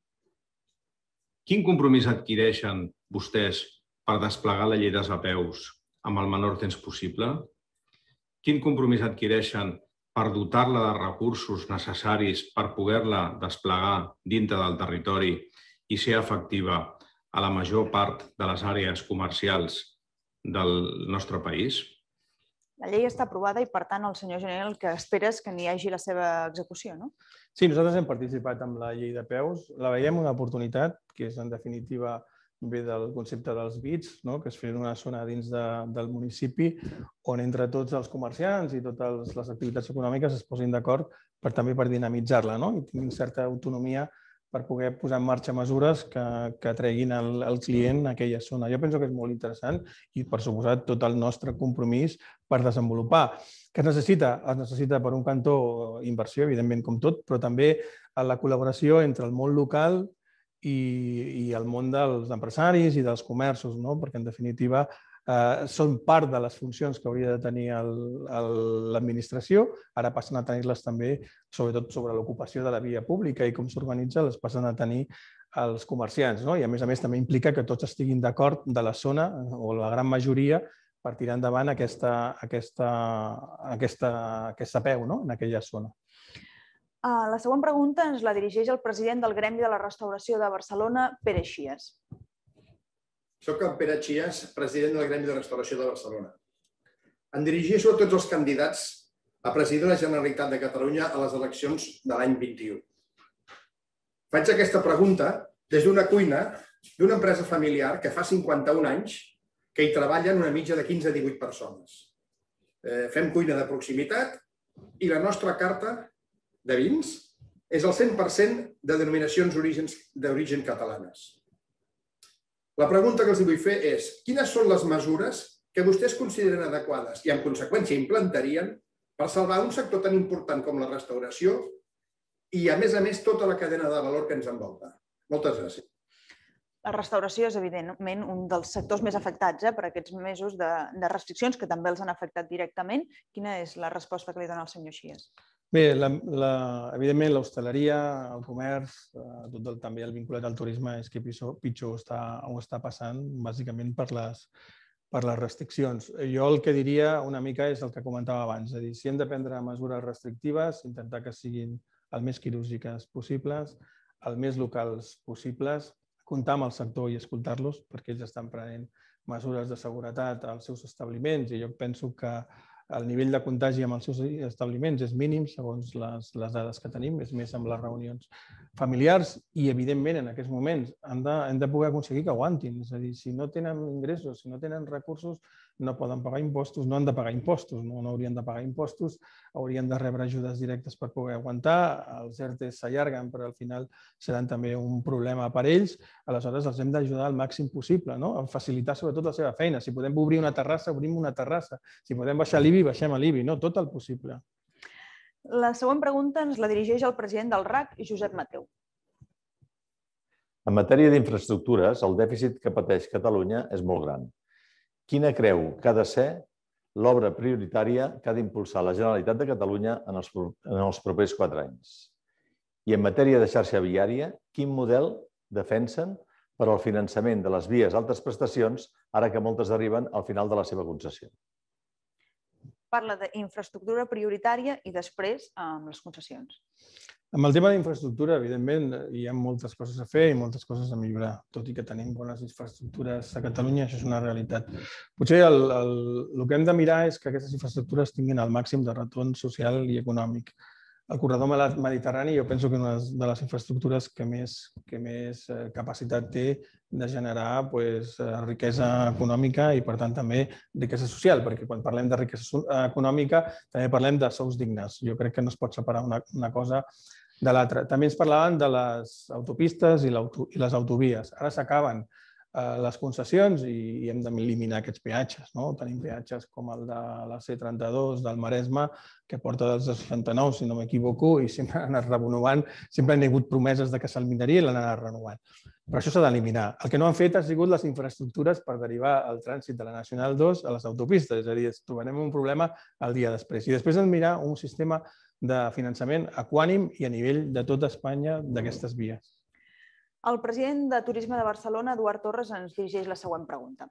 quin compromís adquireixen vostès per desplegar la llei dels apeus amb el menor temps possible? Quin compromís adquireixen per dotar-la de recursos necessaris per poder-la desplegar dintre del territori i ser efectiva a la major part de les àrees comercials del nostre país? La llei està aprovada i, per tant, el senyor Gené el que espera és que n'hi hagi la seva execució, no? Sí, nosaltres hem participat en la llei d'apeus. La veiem una oportunitat, que és, en definitiva, ve del concepte dels B I Ts, que es feien una zona dins del municipi on entre tots els comerciants i totes les activitats econòmiques es posin d'acord també per dinamitzar-la i tinguin certa autonomia per poder posar en marxa mesures que treguin el client a aquella zona. Jo penso que és molt interessant i, per suposat, tot el nostre compromís per desenvolupar. Què es necessita? Es necessita, per un cantó, inversió, evidentment, com tot, però també la col·laboració entre el món local i el món dels empresaris i dels comerços, perquè, en definitiva, són part de les funcions que hauria de tenir l'administració. Ara passen a tenir-les també, sobretot sobre l'ocupació de la via pública i com s'organitza, les passen a tenir els comerciants. I, a més a més, també implica que tots estiguin d'acord de la zona, o la gran majoria, per tirar endavant aquesta apeu en aquella zona. La següent pregunta ens la dirigeix el president del Gremi de la Restauració de Barcelona, Pere Xies. Soc en Pere Xies, president del Gremi de Restauració de Barcelona. Em dirigeixo a tots els candidats a presidir la Generalitat de Catalunya a les eleccions de l'any vint-i-u. Faig aquesta pregunta des d'una cuina d'una empresa familiar que fa cinquanta-un anys que hi treballen una mitja de quinze a divuit persones. Fem cuina de proximitat i la nostra carta de vins és el cent per cent de denominacions d'origen catalanes. La pregunta que els vull fer és: quines són les mesures que vostès consideren adequades i, en conseqüència, implantarien per salvar un sector tan important com la restauració i, a més a més, tota la cadena de valor que ens envolta? Moltes gràcies. La restauració és, evidentment, un dels sectors més afectats per aquests mesos de restriccions que també els han afectat directament. Quina és la resposta que li dona el senyor Xies? Bé, evidentment, l'hostaleria, el comerç, tot també el vinculat al turisme és que pitjor ho està passant, bàsicament per les restriccions. Jo el que diria una mica és el que comentava abans, és a dir, si hem de prendre mesures restrictives, intentar que siguin el més quirúrgiques possibles, el més locals possibles, comptar amb el sector i escoltar-los, perquè ells estan prenent mesures de seguretat als seus establiments i jo penso que el nivell de contagi amb els seus establiments és mínim, segons les, les dades que tenim, és més amb les reunions familiars i, evidentment, en aquests moments hem de, hem de poder aconseguir que aguantin. És a dir, si no tenen ingressos, si no tenen recursos, no poden pagar impostos, no han de pagar impostos, no, no haurien de pagar impostos, haurien de rebre ajudes directes per poder aguantar, els ERTEs s'allarguen, però al final seran també un problema per ells, aleshores els hem d'ajudar al màxim possible, no? A facilitar sobretot la seva feina. Si podem obrir una terrassa, obrim una terrassa. Si podem baixar l'I B I, baixem a l'I B I, no? Tot el possible. La següent pregunta ens la dirigeix el president del R A C, Josep Mateu. En matèria d'infraestructures, el dèficit que pateix Catalunya és molt gran. Quina creu que ha de ser l'obra prioritària que ha d'impulsar la Generalitat de Catalunya en els, en els propers quatre anys? I en matèria de xarxa viària, quin model defensen per al finançament de les vies altes prestacions, ara que moltes arriben al final de la seva concessió? Parla d'infraestructura prioritària i després amb les concessions. Amb el tema d'infraestructura, evidentment, hi ha moltes coses a fer i moltes coses a millorar, tot i que tenim bones infraestructures a Catalunya, això és una realitat. Potser el, el, el que hem de mirar és que aquestes infraestructures tinguin el màxim de retorn social i econòmic. El corredor mediterrani jo penso que és una de les infraestructures que més, que més capacitat té de generar pues, riquesa econòmica i, per tant, també riquesa social, perquè quan parlem de riquesa econòmica també parlem de sous dignes. Jo crec que no es pot separar una, una cosa de l'altra. També ens parlaven de les autopistes i, i les autovies. Ara s'acaben les concessions i hem d'eliminar aquests peatges. No? Tenim peatges com el de la C trenta-dos del Maresme, que porta dels seixanta-nou, si no m'equivoco, i sempre han anat renovant, sempre han hagut promeses de que s'eliminaria i l'han anat renovant. Però això s'ha d'eliminar. El que no han fet ha sigut les infraestructures per derivar el trànsit de la Nacional dos a les autopistes, és a dir, trobarem un problema el dia després. I després hem de mirar un sistema de finançament equànim i a nivell de tota Espanya d'aquestes vies. El president de Turisme de Barcelona, Eduard Torres, ens dirigeix la següent pregunta.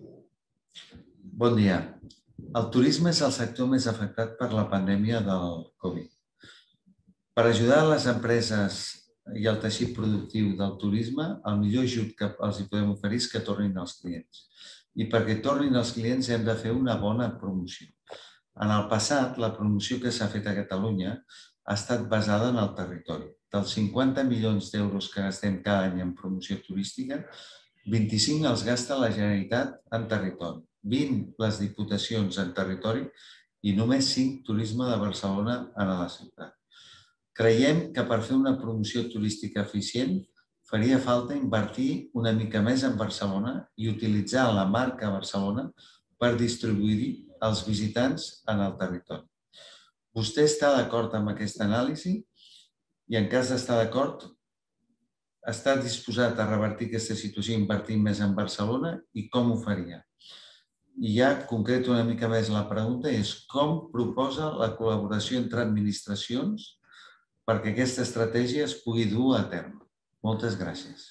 Bon dia. El turisme és el sector més afectat per la pandèmia del Covid. Per ajudar les empreses i el teixit productiu del turisme, el millor ajut que els hi podem oferir és que tornin els clients. I perquè tornin els clients hem de fer una bona promoció. En el passat, la promoció que s'ha fet a Catalunya ha estat basada en el territori. Dels cinquanta milions d'euros que gastem cada any en promoció turística, vint-i-cinc els gasta la Generalitat en territori, vint les diputacions en territori i només cinc turisme de Barcelona en la ciutat. Creiem que per fer una promoció turística eficient faria falta invertir una mica més en Barcelona i utilitzar la marca Barcelona per distribuir els visitants en el territori. Vostè està d'acord amb aquesta anàlisi? I en cas d'estar d'acord, està disposat a revertir aquesta situació invertint més en Barcelona i com ho faria? I ja concreto una mica més la pregunta, és com proposa la col·laboració entre administracions perquè aquesta estratègia es pugui dur a terme. Moltes gràcies.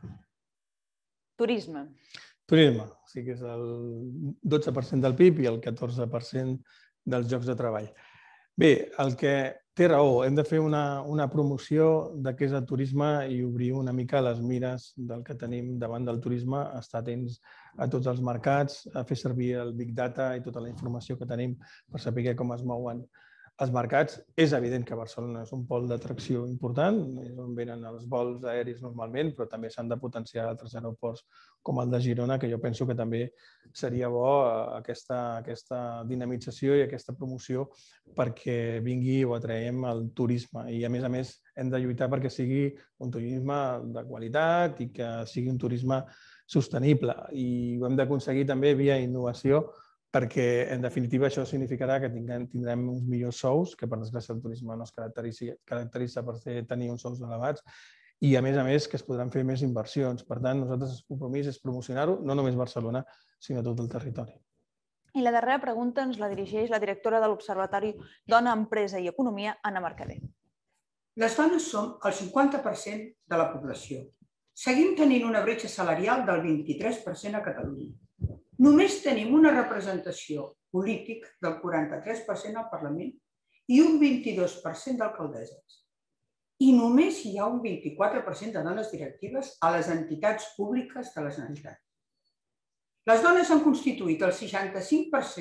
Turisme. Turisme, sí que és el dotze per cent del P I B i el catorze per cent dels llocs de treball. Bé, el que té raó, hem de fer una, una promoció de què és el turisme i obrir una mica les mires del que tenim davant del turisme, estar atents a tots els mercats, a fer servir el Big Data i tota la informació que tenim per saber com es mouen els mercats. És evident que Barcelona és un pol d'atracció important, és on venen els vols aèris normalment, però també s'han de potenciar altres aeroports com el de Girona, que jo penso que també seria bo aquesta, aquesta dinamització i aquesta promoció perquè vingui o atraiem el turisme. I a més a més hem de lluitar perquè sigui un turisme de qualitat i que sigui un turisme sostenible. I ho hem d'aconseguir també via innovació, perquè, en definitiva, això significarà que tindrem uns millors sous, que per desgràcia el turisme no es caracteritza per tenir uns sous elevats, i, a més a més, que es podran fer més inversions. Per tant, nosaltres el compromís és promocionar-ho, no només Barcelona, sinó tot el territori. I la darrera pregunta ens la dirigeix la directora de l'Observatori Dona, Empresa i Economia, Anna Mercader. Les dones som el cinquanta per cent de la població. Seguim tenint una bretxa salarial del vint-i-tres per cent a Catalunya. Només tenim una representació política del quaranta-tres per cent al Parlament i un vint-i-dos per cent d'alcaldesses. I només hi ha un vint-i-quatre per cent de dones directives a les entitats públiques de la Generalitat. Les dones han constituït el seixanta-cinc per cent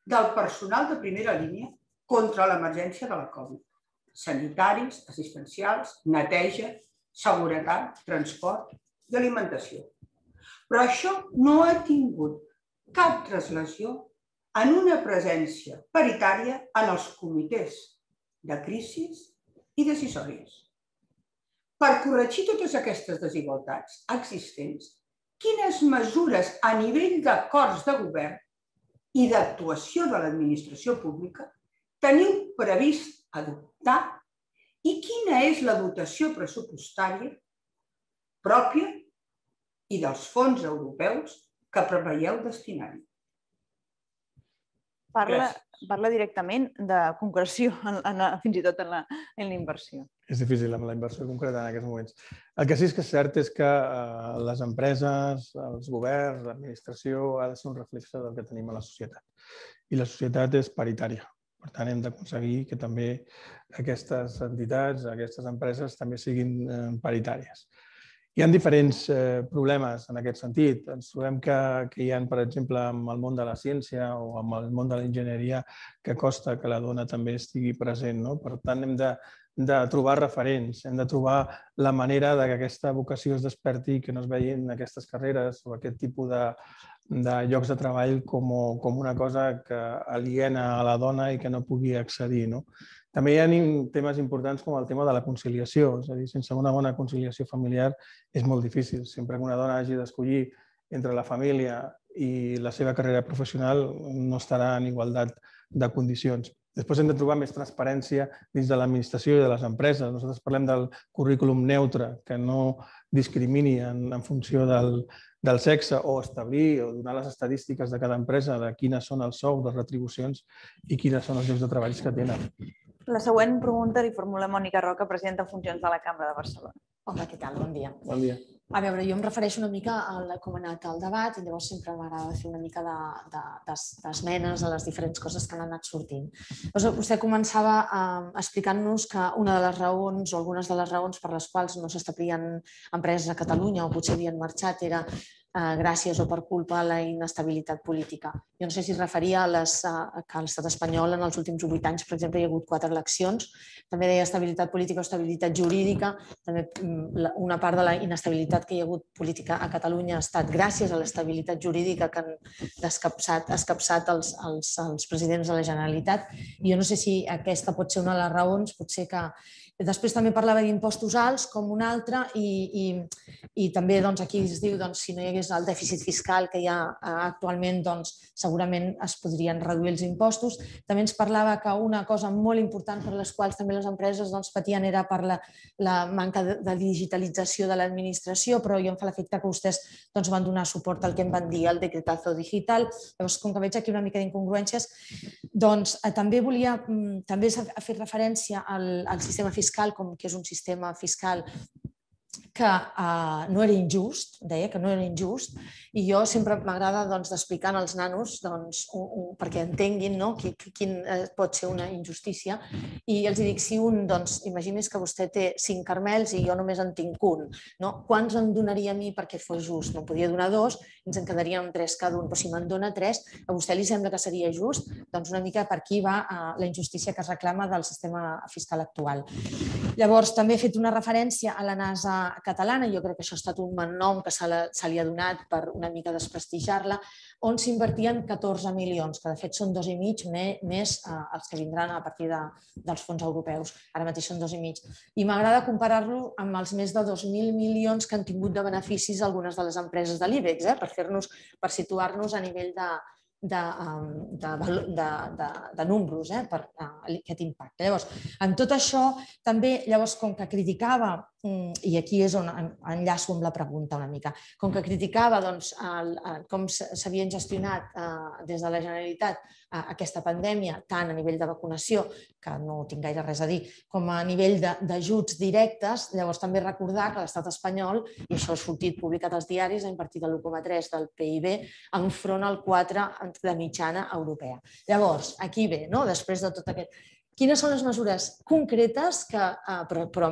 del personal de primera línia contra l'emergència de la Covid. Sanitaris, assistencials, neteja, seguretat, transport i alimentació. Però això no ha tingut cap translació en una presència paritària en els comitès de crisis i decisòries. Per corregir totes aquestes desigualtats existents, quines mesures a nivell d'acords de govern i d'actuació de l'administració pública teniu previst adoptar i quina és la dotació pressupostària pròpia i dels fons europeus que preveieu destinar-hi? Parla, parla directament de concreció, en, en, fins i tot en la, en la inversió. És difícil amb la inversió concreta en aquests moments. El que sí que és cert és que eh, les empreses, els governs, l'administració ha de ser un reflex del que tenim a la societat. I la societat és paritària. Per tant, hem d'aconseguir que també aquestes entitats, aquestes empreses també siguin eh, paritàries. Hi ha diferents eh, problemes en aquest sentit. Ens trobem que, que hi ha, per exemple, amb el món de la ciència o amb el món de l'enginyeria, que costa que la dona també estigui present, no? Per tant, hem de, de trobar referents, hem de trobar la manera que aquesta vocació es desperti i que no es vegin aquestes carreres o aquest tipus de, de llocs de treball com, com una cosa que aliena a la dona i que no pugui accedir, no? També hi ha temes importants com el tema de la conciliació, és a dir, sense una bona conciliació familiar és molt difícil. Sempre que una dona hagi d'escollir entre la família i la seva carrera professional no estarà en igualtat de condicions. Després hem de trobar més transparència dins de l'administració i de les empreses. Nosaltres parlem del currículum neutre, que no discrimini en, en funció del, del sexe o establir o donar les estadístiques de cada empresa de quines són els sous, les retribucions i quines són els llocs de treball que tenen. La següent pregunta li formula Mònica Roca, presidenta en funcions de la Cambra de Barcelona. Hola, què tal? Bon dia. Bon dia. A veure, jo em refereixo una mica a com ha anat el debat i llavors sempre m'agrada fer una mica d'esmenes a les diferents coses que han anat sortint. Vostè començava explicant-nos que una de les raons o algunes de les raons per les quals no s'establien empreses a Catalunya o potser havien marxat era gràcies o per culpa de la inestabilitat política. Jo no sé si es referia a les, a que a l'estat espanyol en els últims vuit anys, per exemple, hi ha hagut quatre eleccions. També deia estabilitat política o estabilitat jurídica. També una part de la inestabilitat que hi ha hagut política a Catalunya ha estat gràcies a l'estabilitat jurídica que han escapçat, escapçat els, els, els presidents de la Generalitat. I jo no sé si aquesta pot ser una de les raons, potser que després també parlava d'impostos alts com una altra i, i, i també doncs, aquí es diu doncs, si no hi hagués el dèficit fiscal que hi ha actualment, doncs, segurament es podrien reduir els impostos. També ens parlava que una cosa molt important per les quals també les empreses doncs, patien era per la, la manca de, de digitalització de l'administració, però jo em fa l'efecte que vostès doncs, van donar suport al que em van dir el decretazo digital. Llavors, com que veig aquí una mica d'incongruències, doncs eh, també volia, també s'ha fet referència al, al sistema fiscal com que és un sistema fiscal que uh, no era injust, deia que no era injust, i jo sempre m'agrada doncs, d'explicar als nanos doncs, un, un, perquè entenguin no, quin, quin pot ser una injustícia, i els dic, si un, doncs, imagini's que vostè té cinc carmels i jo només en tinc un, no? Quants em donaria a mi perquè fos just? No podia donar dos, ens en quedaríem tres cada un, però si me'n dona tres, a vostè li sembla que seria just? Doncs una mica per aquí va uh, la injustícia que es reclama del sistema fiscal actual. Llavors, també he fet una referència a la NASA catalana, jo crec que això ha estat un bon nom que se li ha donat per una mica desprestigiar-la, on s'invertien catorze milions, que de fet són dos i mig més els que vindran a partir de, dels fons europeus. Ara mateix són dos i mig. I m'agrada comparar-lo amb els més de dos mil milions que han tingut de beneficis algunes de les empreses de l'IBEX, eh, per fer-nos, per situar-nos a nivell de, de, de, de, de, de números, eh, per aquest impacte. Llavors, en tot això, també, llavors, com que criticava, i aquí és on enllaço amb la pregunta una mica, com que criticava doncs, el, com s'havien gestionat eh, des de la Generalitat eh, aquesta pandèmia, tant a nivell de vacunació, que no tinc gaire res a dir, com a nivell d'ajuts directes, llavors també recordar que l'estat espanyol, i això ha sortit publicat als diaris, ha invertit l'u coma tres del P I B enfront al quatre de mitjana europea. Llavors, aquí ve, no? Després de tot aquest... Quines són les mesures concretes que, però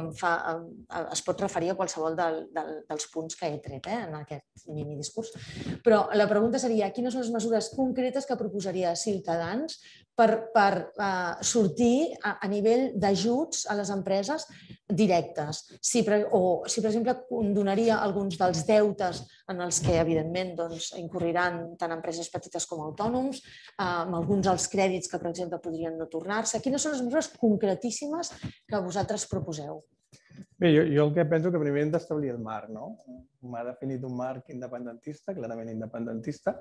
es pot referir a qualsevol dels punts que he tret en aquest mini discurs, però la pregunta seria quines són les mesures concretes que proposaria Ciutadans per sortir a nivell d'ajuts a les empreses directes. O si, per exemple, condonaria alguns dels deutes en els que, evidentment, incorriran tant empreses petites com autònoms, amb alguns dels crèdits que, per exemple, podrien no tornar-se. Quines són les mesures concretíssimes que vosaltres proposeu? Bé, jo el que penso que primer hem d'establir el marc, no? M'ha definit un marc independentista, clarament independentista,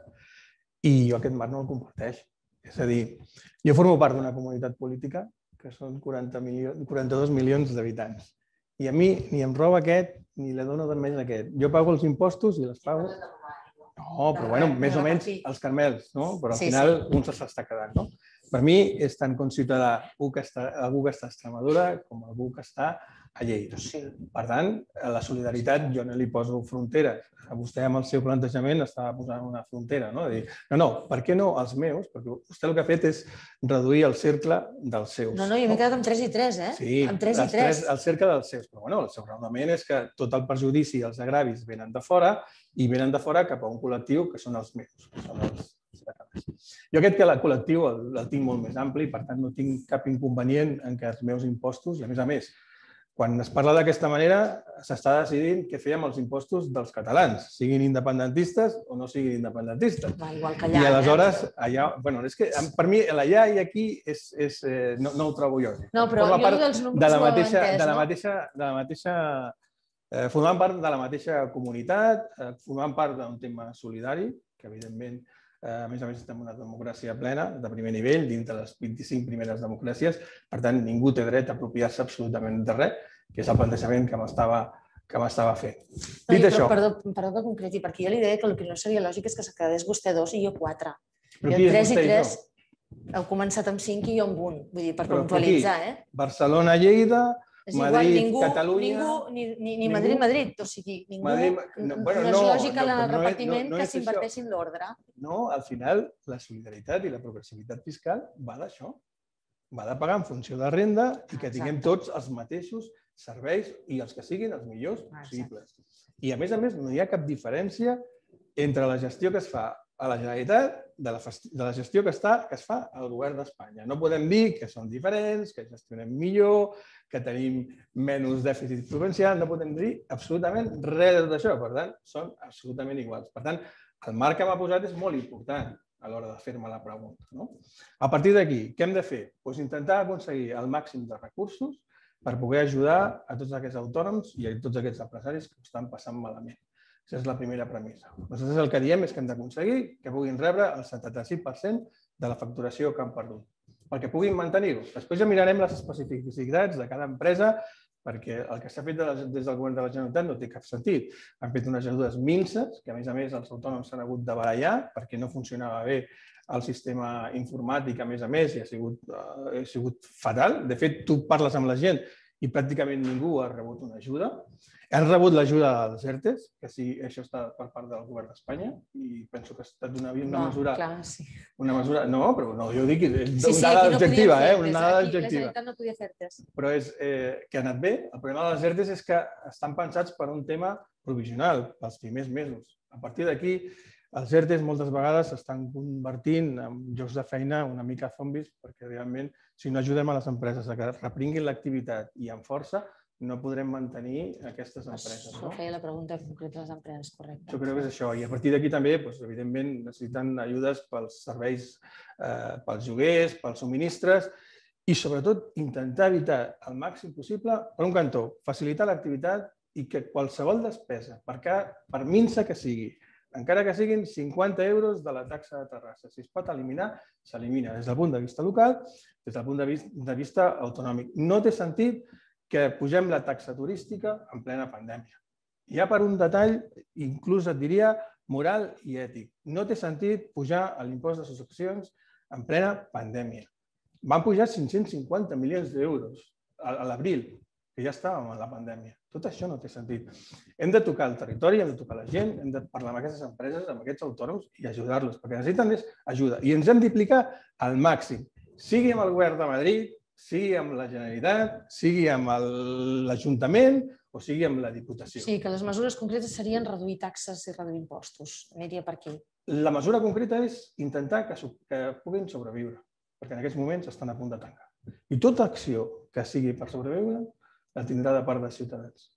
i jo aquest marc no el comparteix. És a dir, jo formo part d'una comunitat política que són quaranta-dos milions d'habitants. I a mi ni em roba aquest ni li dono més aquest. Jo pago els impostos i les pago... No, però bueno, més o menys els carmels, no? Però al final un s'està quedant, no? Per mi és tant com ciutadà algú que està a Extremadura com algú que està a Lleida. Per tant, a la solidaritat jo no li poso fronteres. Vostè amb el seu plantejament estava posant una frontera, no? De dir, no, no, per què no els meus? Perquè vostè el que ha fet és reduir el cercle dels seus. No, no, jo m'he quedat amb tres i tres, eh? Sí, el cercle dels seus. Però bueno, el seu raonament és que tot el perjudici i els agravis venen de fora i venen de fora cap a un col·lectiu que són els meus, que són els catalans. Jo aquest col·lectiu el tinc molt més ampli, per tant no tinc cap inconvenient en que els meus impostos, i a més a més, quan es parla d'aquesta manera, s'està decidint què fer amb els impostos dels catalans, siguin independentistes o no siguin independentistes. Igual que allà. I aleshores, allà... Bueno, és que per mi l'allà i aquí no ho trobo jo. No, però jo dels números no ho he entès, no? De la mateixa... Formant part de la mateixa comunitat, formant part d'un tema solidari, que evidentment, a més a més, estem en una democràcia plena, de primer nivell, dintre de les vint-i-cinc primeres democràcies. Per tant, ningú té dret a apropiar-se absolutament de res, que és el plantejament que m'estava fent. Dit això... Perdó que concreti, perquè jo li deia que el que no seria lògic és que se quedés vostè dos i jo quatre. Jo tres i tres, heu començat amb cinc i jo amb un, vull dir, per puntualitzar, eh? Barcelona, Lleida... Madrid, Catalunya... Ni Madrid, Madrid, o sigui, ningú... No és lògic en el repartiment que s'inverteixin l'ordre. No, al final, la solidaritat i la progressivitat fiscal va d'això. Va de pagar en funció de renda i que tinguem tots els mateixos serveis i els que siguin els millors possibles. I, a més a més, no hi ha cap diferència entre la gestió que es fa a la Generalitat de la gestió que es fa al govern d'Espanya. No podem dir que són diferents, que gestionem millor, que tenim menys dèficit provincial, no podem dir absolutament res d'això. Per tant, són absolutament iguals. Per tant, el marc que m'ha posat és molt important a l'hora de fer-me la pregunta. A partir d'aquí, què hem de fer? Doncs intentar aconseguir el màxim de recursos per poder ajudar a tots aquests autònoms i a tots aquests empresaris que ho estan passant malament. Aquesta és la primera premissa. Nosaltres el que diem és que hem d'aconseguir que puguin rebre el setanta-cinc per cent de la facturació que han perdut, perquè puguin mantenir-ho. Després ja mirarem les especificitats de cada empresa, perquè el que s'ha fet des del govern de la Generalitat no té cap sentit. Han fet unes ajudes minses, que a més a més els autònoms s'han hagut de barallar perquè no funcionava bé el sistema informàtic, a més a més, i ha sigut fatal. De fet, tu parles amb la gent i pràcticament ningú ha rebut una ajuda. Han rebut l'ajuda dels ERTEs, que sí, això està per part del govern d'Espanya, i penso que ha estat una mesura... Una mesura... No, però no, jo dic, una dada objectiva, eh? Una dada objectiva. La Generalitat no podia fer ERTEs. Però és que ha anat bé. El problema dels ERTEs és que estan pensats per un tema provisional, pels primers mesos. A partir d'aquí, els ERTEs moltes vegades s'estan convertint en llocs de feina una mica zombis, perquè realment, si no ajudem a les empreses a que repringuin l'activitat i amb força, no podrem mantenir aquestes empreses. Això feia la pregunta concreta de les empreses, correcte. Jo crec que és això. I a partir d'aquí també, evidentment, necessiten ajudes pels serveis, pels lloguers, pels subministres i, sobretot, intentar evitar el màxim possible, per un cantó, facilitar l'activitat i que qualsevol despesa, per minsa que sigui, encara que siguin cinquanta euros de la taxa de Terrassa, si es pot eliminar, s'elimina des del punt de vista local, des del punt de vista autonòmic. No té sentit que pugem la taxa turística en plena pandèmia. Ja per un detall, inclús et diria, moral i ètic. No té sentit pujar l'impost de successions en plena pandèmia. Van pujar cinc-cents cinquanta milions d'euros a l'abril, que ja estàvem en la pandèmia. Tot això no té sentit. Hem de tocar el territori, hem de tocar la gent, hem de parlar amb aquestes empreses, amb aquests autònoms i ajudar-los, perquè necessiten més ajuda. I ens hem d'implicar al màxim, sigui amb el govern de Madrid, sigui amb la Generalitat, sigui amb l'Ajuntament o sigui amb la Diputació. Sí, que les mesures concretes serien reduir taxes i reduir impostos. Aniria per aquí. La mesura concreta és intentar que puguin sobreviure, perquè en aquests moments estan a punt de tancar. I tota acció que sigui per sobreviure la tindrà de part dels ciutadans.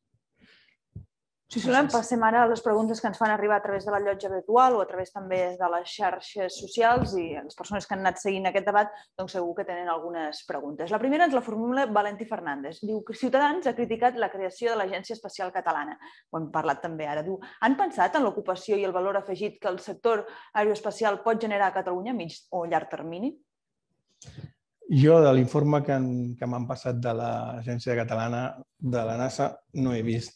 Si us sembla, passem ara a les preguntes que ens fan arribar a través de la llotja virtual o a través també de les xarxes socials, i les persones que han anat seguint aquest debat doncs segur que tenen algunes preguntes. La primera ens la formula Valentí Fernández. Diu que Ciutadans ha criticat la creació de l'Agència Espacial Catalana. Ho hem parlat també ara. Diu, han pensat en l'ocupació i el valor afegit que el sector aeroespacial pot generar a Catalunya a mig o llarg termini? Jo, de l'informe que m'han passat de l'Agència Catalana de la NASA, no he vist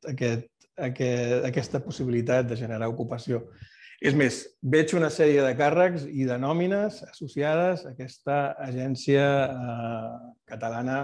aquesta possibilitat de generar ocupació. És més, veig una sèrie de càrrecs i de nòmines associades a aquesta agència catalana,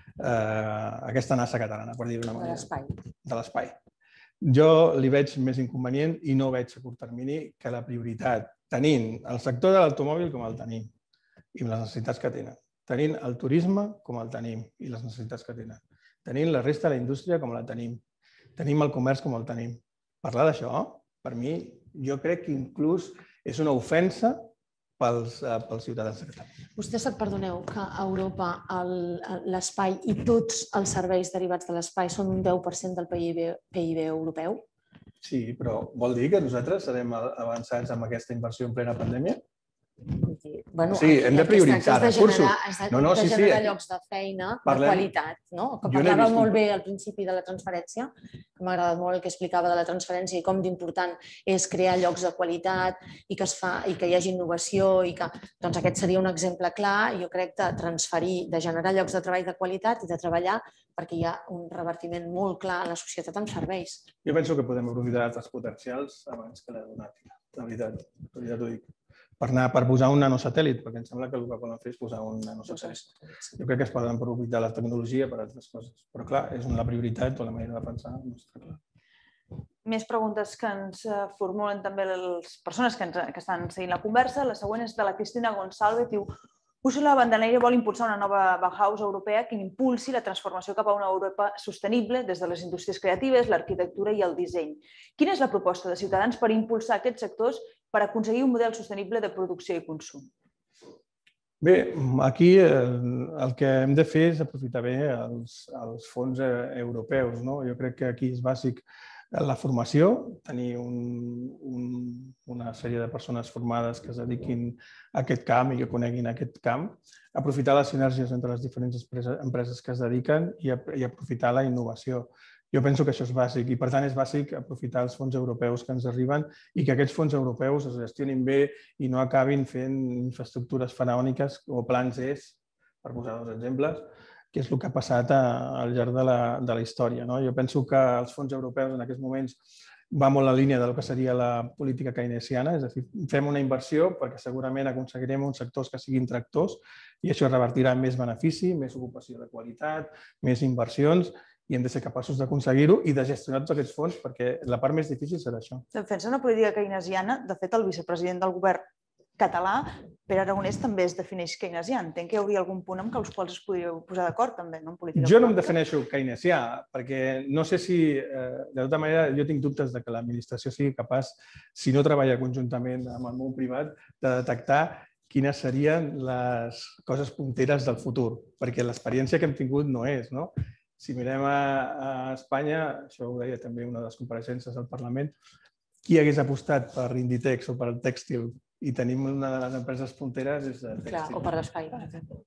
aquesta NASA catalana, per dir-ho d'una manera. De l'espai. Jo li veig més inconvenient i no veig a curt termini que la prioritat, tenint el sector de l'automòbil com el tenim, i les necessitats que tenen. Tenint el turisme com el tenim i les necessitats que tenen. Tenint la resta de la indústria com la tenim. Tenim el comerç com el tenim. Parlar d'això, per mi, jo crec que inclús és una ofensa pels ciutadans de Catalunya. Vostè sap, perdoneu, que a Europa l'espai i tots els serveis derivats de l'espai són un deu per cent del P I B europeu? Sí, però vol dir que nosaltres serem avançats amb aquesta inversió en plena pandèmia? Sí, hem de prioritzar recursos. De generar llocs de feina de qualitat. Que parlava molt bé al principi de la transferència, que m'ha agradat molt el que explicava de la transferència i com d'important és crear llocs de qualitat i que hi hagi innovació i que aquest seria un exemple clar, jo crec, de transferir, de generar llocs de treball de qualitat i de treballar perquè hi ha un revertiment molt clar en la societat amb serveis. Jo penso que podem aprofitar altres potencials abans que l'aeronàutica, de veritat, de veritat ho dic. Per anar, per posar un nanosatèl·lit, perquè em sembla que el que poden fer és posar un nanosatèl·lit. Jo crec que es poden aprofitar la tecnologia per a altres coses, però clar, és la prioritat o la manera de pensar, no està clar. Més preguntes que ens formulen també les persones que estan seguint la conversa. La següent és de la Cristina González. Diu, Ursula von der Leyen vol impulsar una nova Bauhaus europea que impulsi la transformació cap a una Europa sostenible des de les indústries creatives, l'arquitectura i el disseny. Quina és la proposta de Ciutadans per impulsar aquests sectors per aconseguir un model sostenible de producció i consum? Bé, aquí el que hem de fer és aprofitar bé els fons europeus. Jo crec que aquí és bàsic la formació, tenir una sèrie de persones formades que es dediquin a aquest camp i que coneguin aquest camp, aprofitar les sinergies entre les diferents empreses que es dediquen i aprofitar la innovació. Jo penso que això és bàsic i, per tant, és bàsic aprofitar els fons europeus que ens arriben i que aquests fons europeus es gestionin bé i no acabin fent infraestructures faraòniques o plans E S, per posar dos exemples, que és el que ha passat al llarg de la història. Jo penso que els fons europeus en aquests moments va molt a la línia del que seria la política keynesiana, és a dir, fem una inversió perquè segurament aconseguirem uns sectors que siguin tractors i això revertirà en més benefici, més ocupació de qualitat, més inversions, i hem de ser capaços d'aconseguir-ho i de gestionar tots aquests fons perquè la part més difícil serà això. Defensa una política keynesiana. De fet, el vicepresident del govern català, Pere Aragonès, també es defineix keynesià. Entenc que hi hauria algun punt amb els quals es podríeu posar d'acord també, no? Jo no em defineixo keynesià, perquè no sé si, de tota manera, jo tinc dubtes que l'administració sigui capaç, si no treballa conjuntament amb el món privat, de detectar quines serien les coses punteres del futur, perquè l'experiència que hem tingut no és, no? Si mirem a Espanya, això ho deia també una de les compareixences al Parlament, qui hagués apostat per Inditex o per el tèxtil i tenim una de les empreses punteres és de tèxtil. Clar, o per l'espai, per exemple.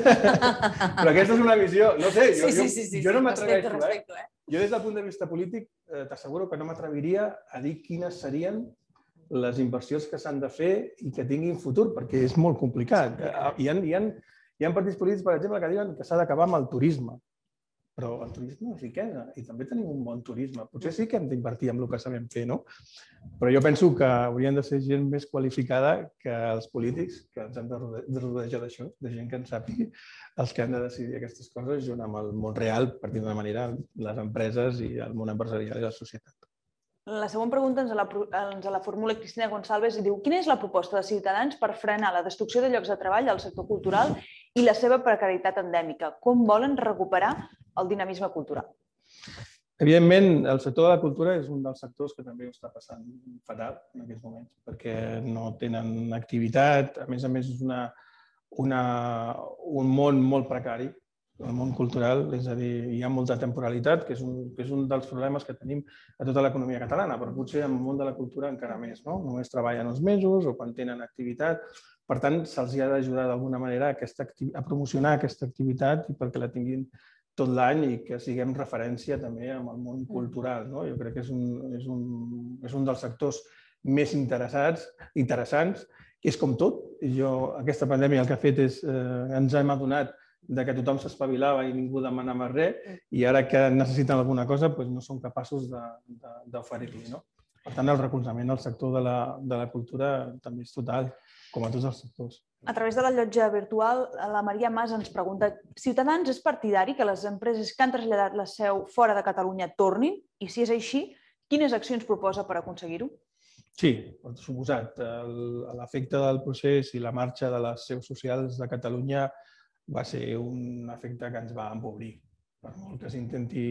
Però aquesta és una visió, no sé, jo no m'atreveixo. Jo des del punt de vista polític t'asseguro que no m'atreviria a dir quines serien les inversions que s'han de fer i que tinguin futur, perquè és molt complicat. Hi ha partits polítics, per exemple, que diuen que s'ha d'acabar amb el turisme. Però el turisme és riquesa i també tenim un bon turisme. Potser sí que hem d'invertir en el que sabem fer, no? Però jo penso que haurien de ser gent més qualificada que els polítics, que ens han de rodejar d'això, de gent que en sàpigui, els que han de decidir aquestes coses junt amb el món real, per dir d'una manera, les empreses i el món empresarial i la societat. La següent pregunta ens la formula Cristina González i diu: quina és la proposta de Ciutadans per frenar la destrucció de llocs de treball al sector cultural i la seva precarietat endèmica. Com volen recuperar el dinamisme cultural? Evidentment, el sector de la cultura és un dels sectors que també ho està passant fatal en aquests moments, perquè no tenen activitat, a més a més és una, una, un món molt precari, el món cultural, és a dir, hi ha molta temporalitat, que és un, que és un dels problemes que tenim a tota l'economia catalana, però potser en el món de la cultura encara més, no? Només treballen uns mesos o quan tenen activitat. Per tant, se'ls ha d'ajudar d'alguna manera a, aquesta, a promocionar aquesta activitat i perquè la tinguin tot l'any i que siguem referència també amb el món cultural. No? Jo crec que és un, és un, és un dels sectors més interessats, interessants, i és com tot. Jo, aquesta pandèmia el que ha fet és, eh, ens hem adonat de que tothom s'espavilava i ningú demanava res, i ara que necessiten alguna cosa doncs no són capaços d'oferir-li. No? Per tant, el recolzament al sector de la, de la cultura també és total, com a tots els sectors. A través de la llotja virtual, la Maria Mas ens pregunta: Ciutadans és partidari que les empreses que han traslladat la seu fora de Catalunya tornin? I si és així, quines accions proposa per aconseguir-ho? Sí, per suposat. L'efecte del procés i la marxa de les seus socials de Catalunya va ser un efecte que ens va empobrir. Per molt que s'intenti,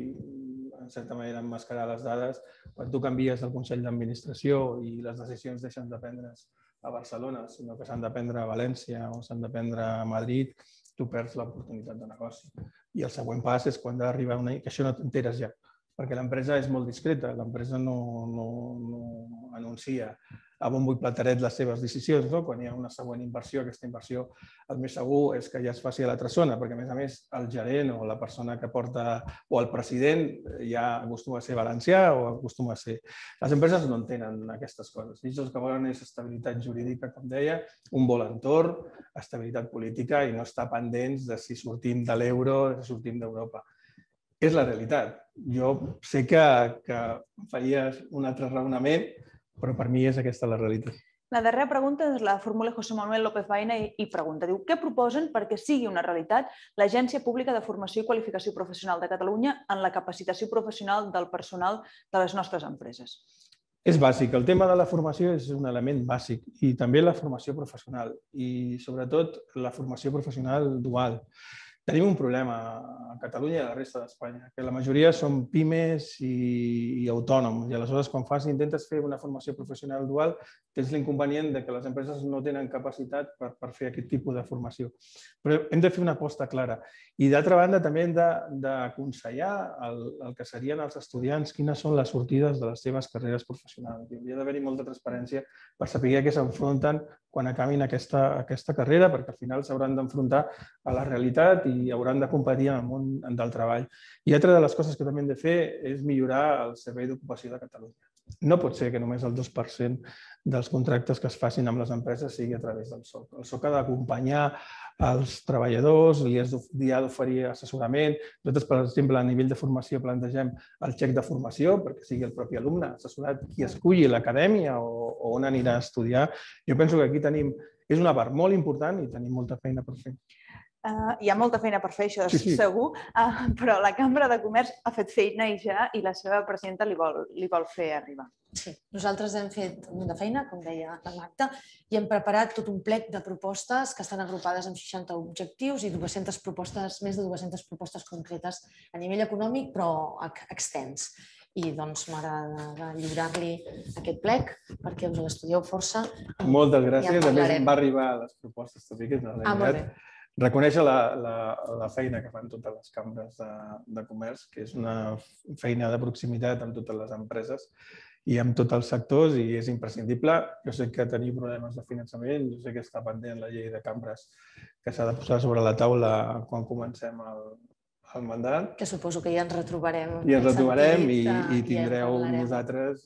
en certa manera, emmascarar les dades, quan tu canvies el Consell d'Administració i les decisions deixen de prendre's a Barcelona, sinó que s'han de prendre a València o s'han de prendre a Madrid, tu perds l'oportunitat de negoci. I el següent pas és quan ha d'arribar una... que això no t'enteres ja, perquè l'empresa és molt discreta, l'empresa no, no, no anuncia a bombo i plateret les seves decisions. No? Quan hi ha una següent inversió, aquesta inversió el més segur és que ja es faci a l'altra zona, perquè a més a més el gerent o la persona que porta, o el president ja acostuma a ser valencià o acostuma a ser... Les empreses no entenen aquestes coses. Ells el que volen és estabilitat jurídica, com deia, un bon entorn, estabilitat política i no estar pendents de si sortim de l'euro o si sortim d'Europa. És la realitat. Jo sé que, que faries un altre raonament, però per mi és aquesta la realitat. La darrera pregunta és la formula José Manuel López Baena i pregunta, diu, què proposen perquè sigui una realitat l'Agència Pública de Formació i Qualificació Professional de Catalunya en la capacitació professional del personal de les nostres empreses? És bàsic. El tema de la formació és un element bàsic i també la formació professional i sobretot la formació professional dual. Tenim un problema a Catalunya i a la resta d'Espanya, que la majoria són pimes i, i autònoms, i aleshores quan fas, intentes fer una formació professional dual, tens l'inconvenient de que les empreses no tenen capacitat per, per fer aquest tipus de formació. Però hem de fer una aposta clara. I d'altra banda també hem d'aconsellar el, el que serien els estudiants quines són les sortides de les seves carreres professionals. Hi hauria d'haver-hi molta transparència per saber què s'enfronten quan acabin aquesta, aquesta carrera, perquè al final s'hauran d'enfrontar a la realitat i hauran de competir en el món del treball. I altra de les coses que també hem de fer és millorar el servei d'ocupació de Catalunya. No pot ser que només el dos per cent dels contractes que es facin amb les empreses sigui a través del soc. El soc ha d'acompanyar els treballadors, li ha d'oferir assessorament. Nosaltres, per exemple, a nivell de formació plantegem el xec de formació perquè sigui el propi alumne assessorat qui esculli l'acadèmia o on anirà a estudiar. Jo penso que aquí tenim, és una part molt important i tenim molta feina per fer. Uh, hi ha molta feina per fer, això sí, sí. segur, uh, però la Cambra de Comerç ha fet feina i ja, i la seva presidenta li vol, li vol fer arribar. Sí, nosaltres hem fet molta feina, com deia la Magda, i hem preparat tot un plec de propostes que estan agrupades en seixanta objectius i dues-centes propostes, més de dues-centes propostes concretes a nivell econòmic, però extens. I doncs m'agrada lliurar-li aquest plec perquè us l'estudieu força. Moltes gràcies. A més, va arribar a les propostes també, que és la realitat. Ah, molt bé. Reconèixer la, la, la feina que fan totes les cambres de, de comerç, que és una feina de proximitat amb totes les empreses i amb tots els sectors i és imprescindible. Jo sé que tenim problemes de finançament, jo sé que està pendent la llei de cambres que s'ha de posar sobre la taula quan comencem el, el mandat. Que suposo que ja ens retrobarem. I ens retrobarem i, i tindreu nosaltres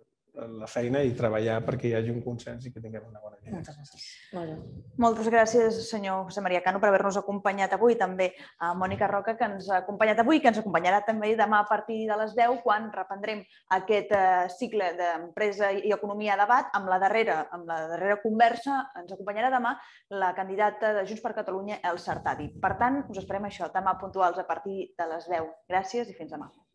la feina i treballar perquè hi hagi un consens i que tinguem una bona llei. Moltes gràcies. Molt bé. Moltes gràcies, senyor José María Cano, per haver-nos acompanyat avui. També a Mònica Roca, que ens ha acompanyat avui i que ens acompanyarà també demà a partir de les deu, quan reprendrem aquest cicle d'empresa i economia debat amb la darrera, amb la darrera conversa. Ens acompanyarà demà la candidata de Junts per Catalunya, Elsa Artadi. Per tant, us esperem això, demà puntuals a partir de les deu. Gràcies i fins demà.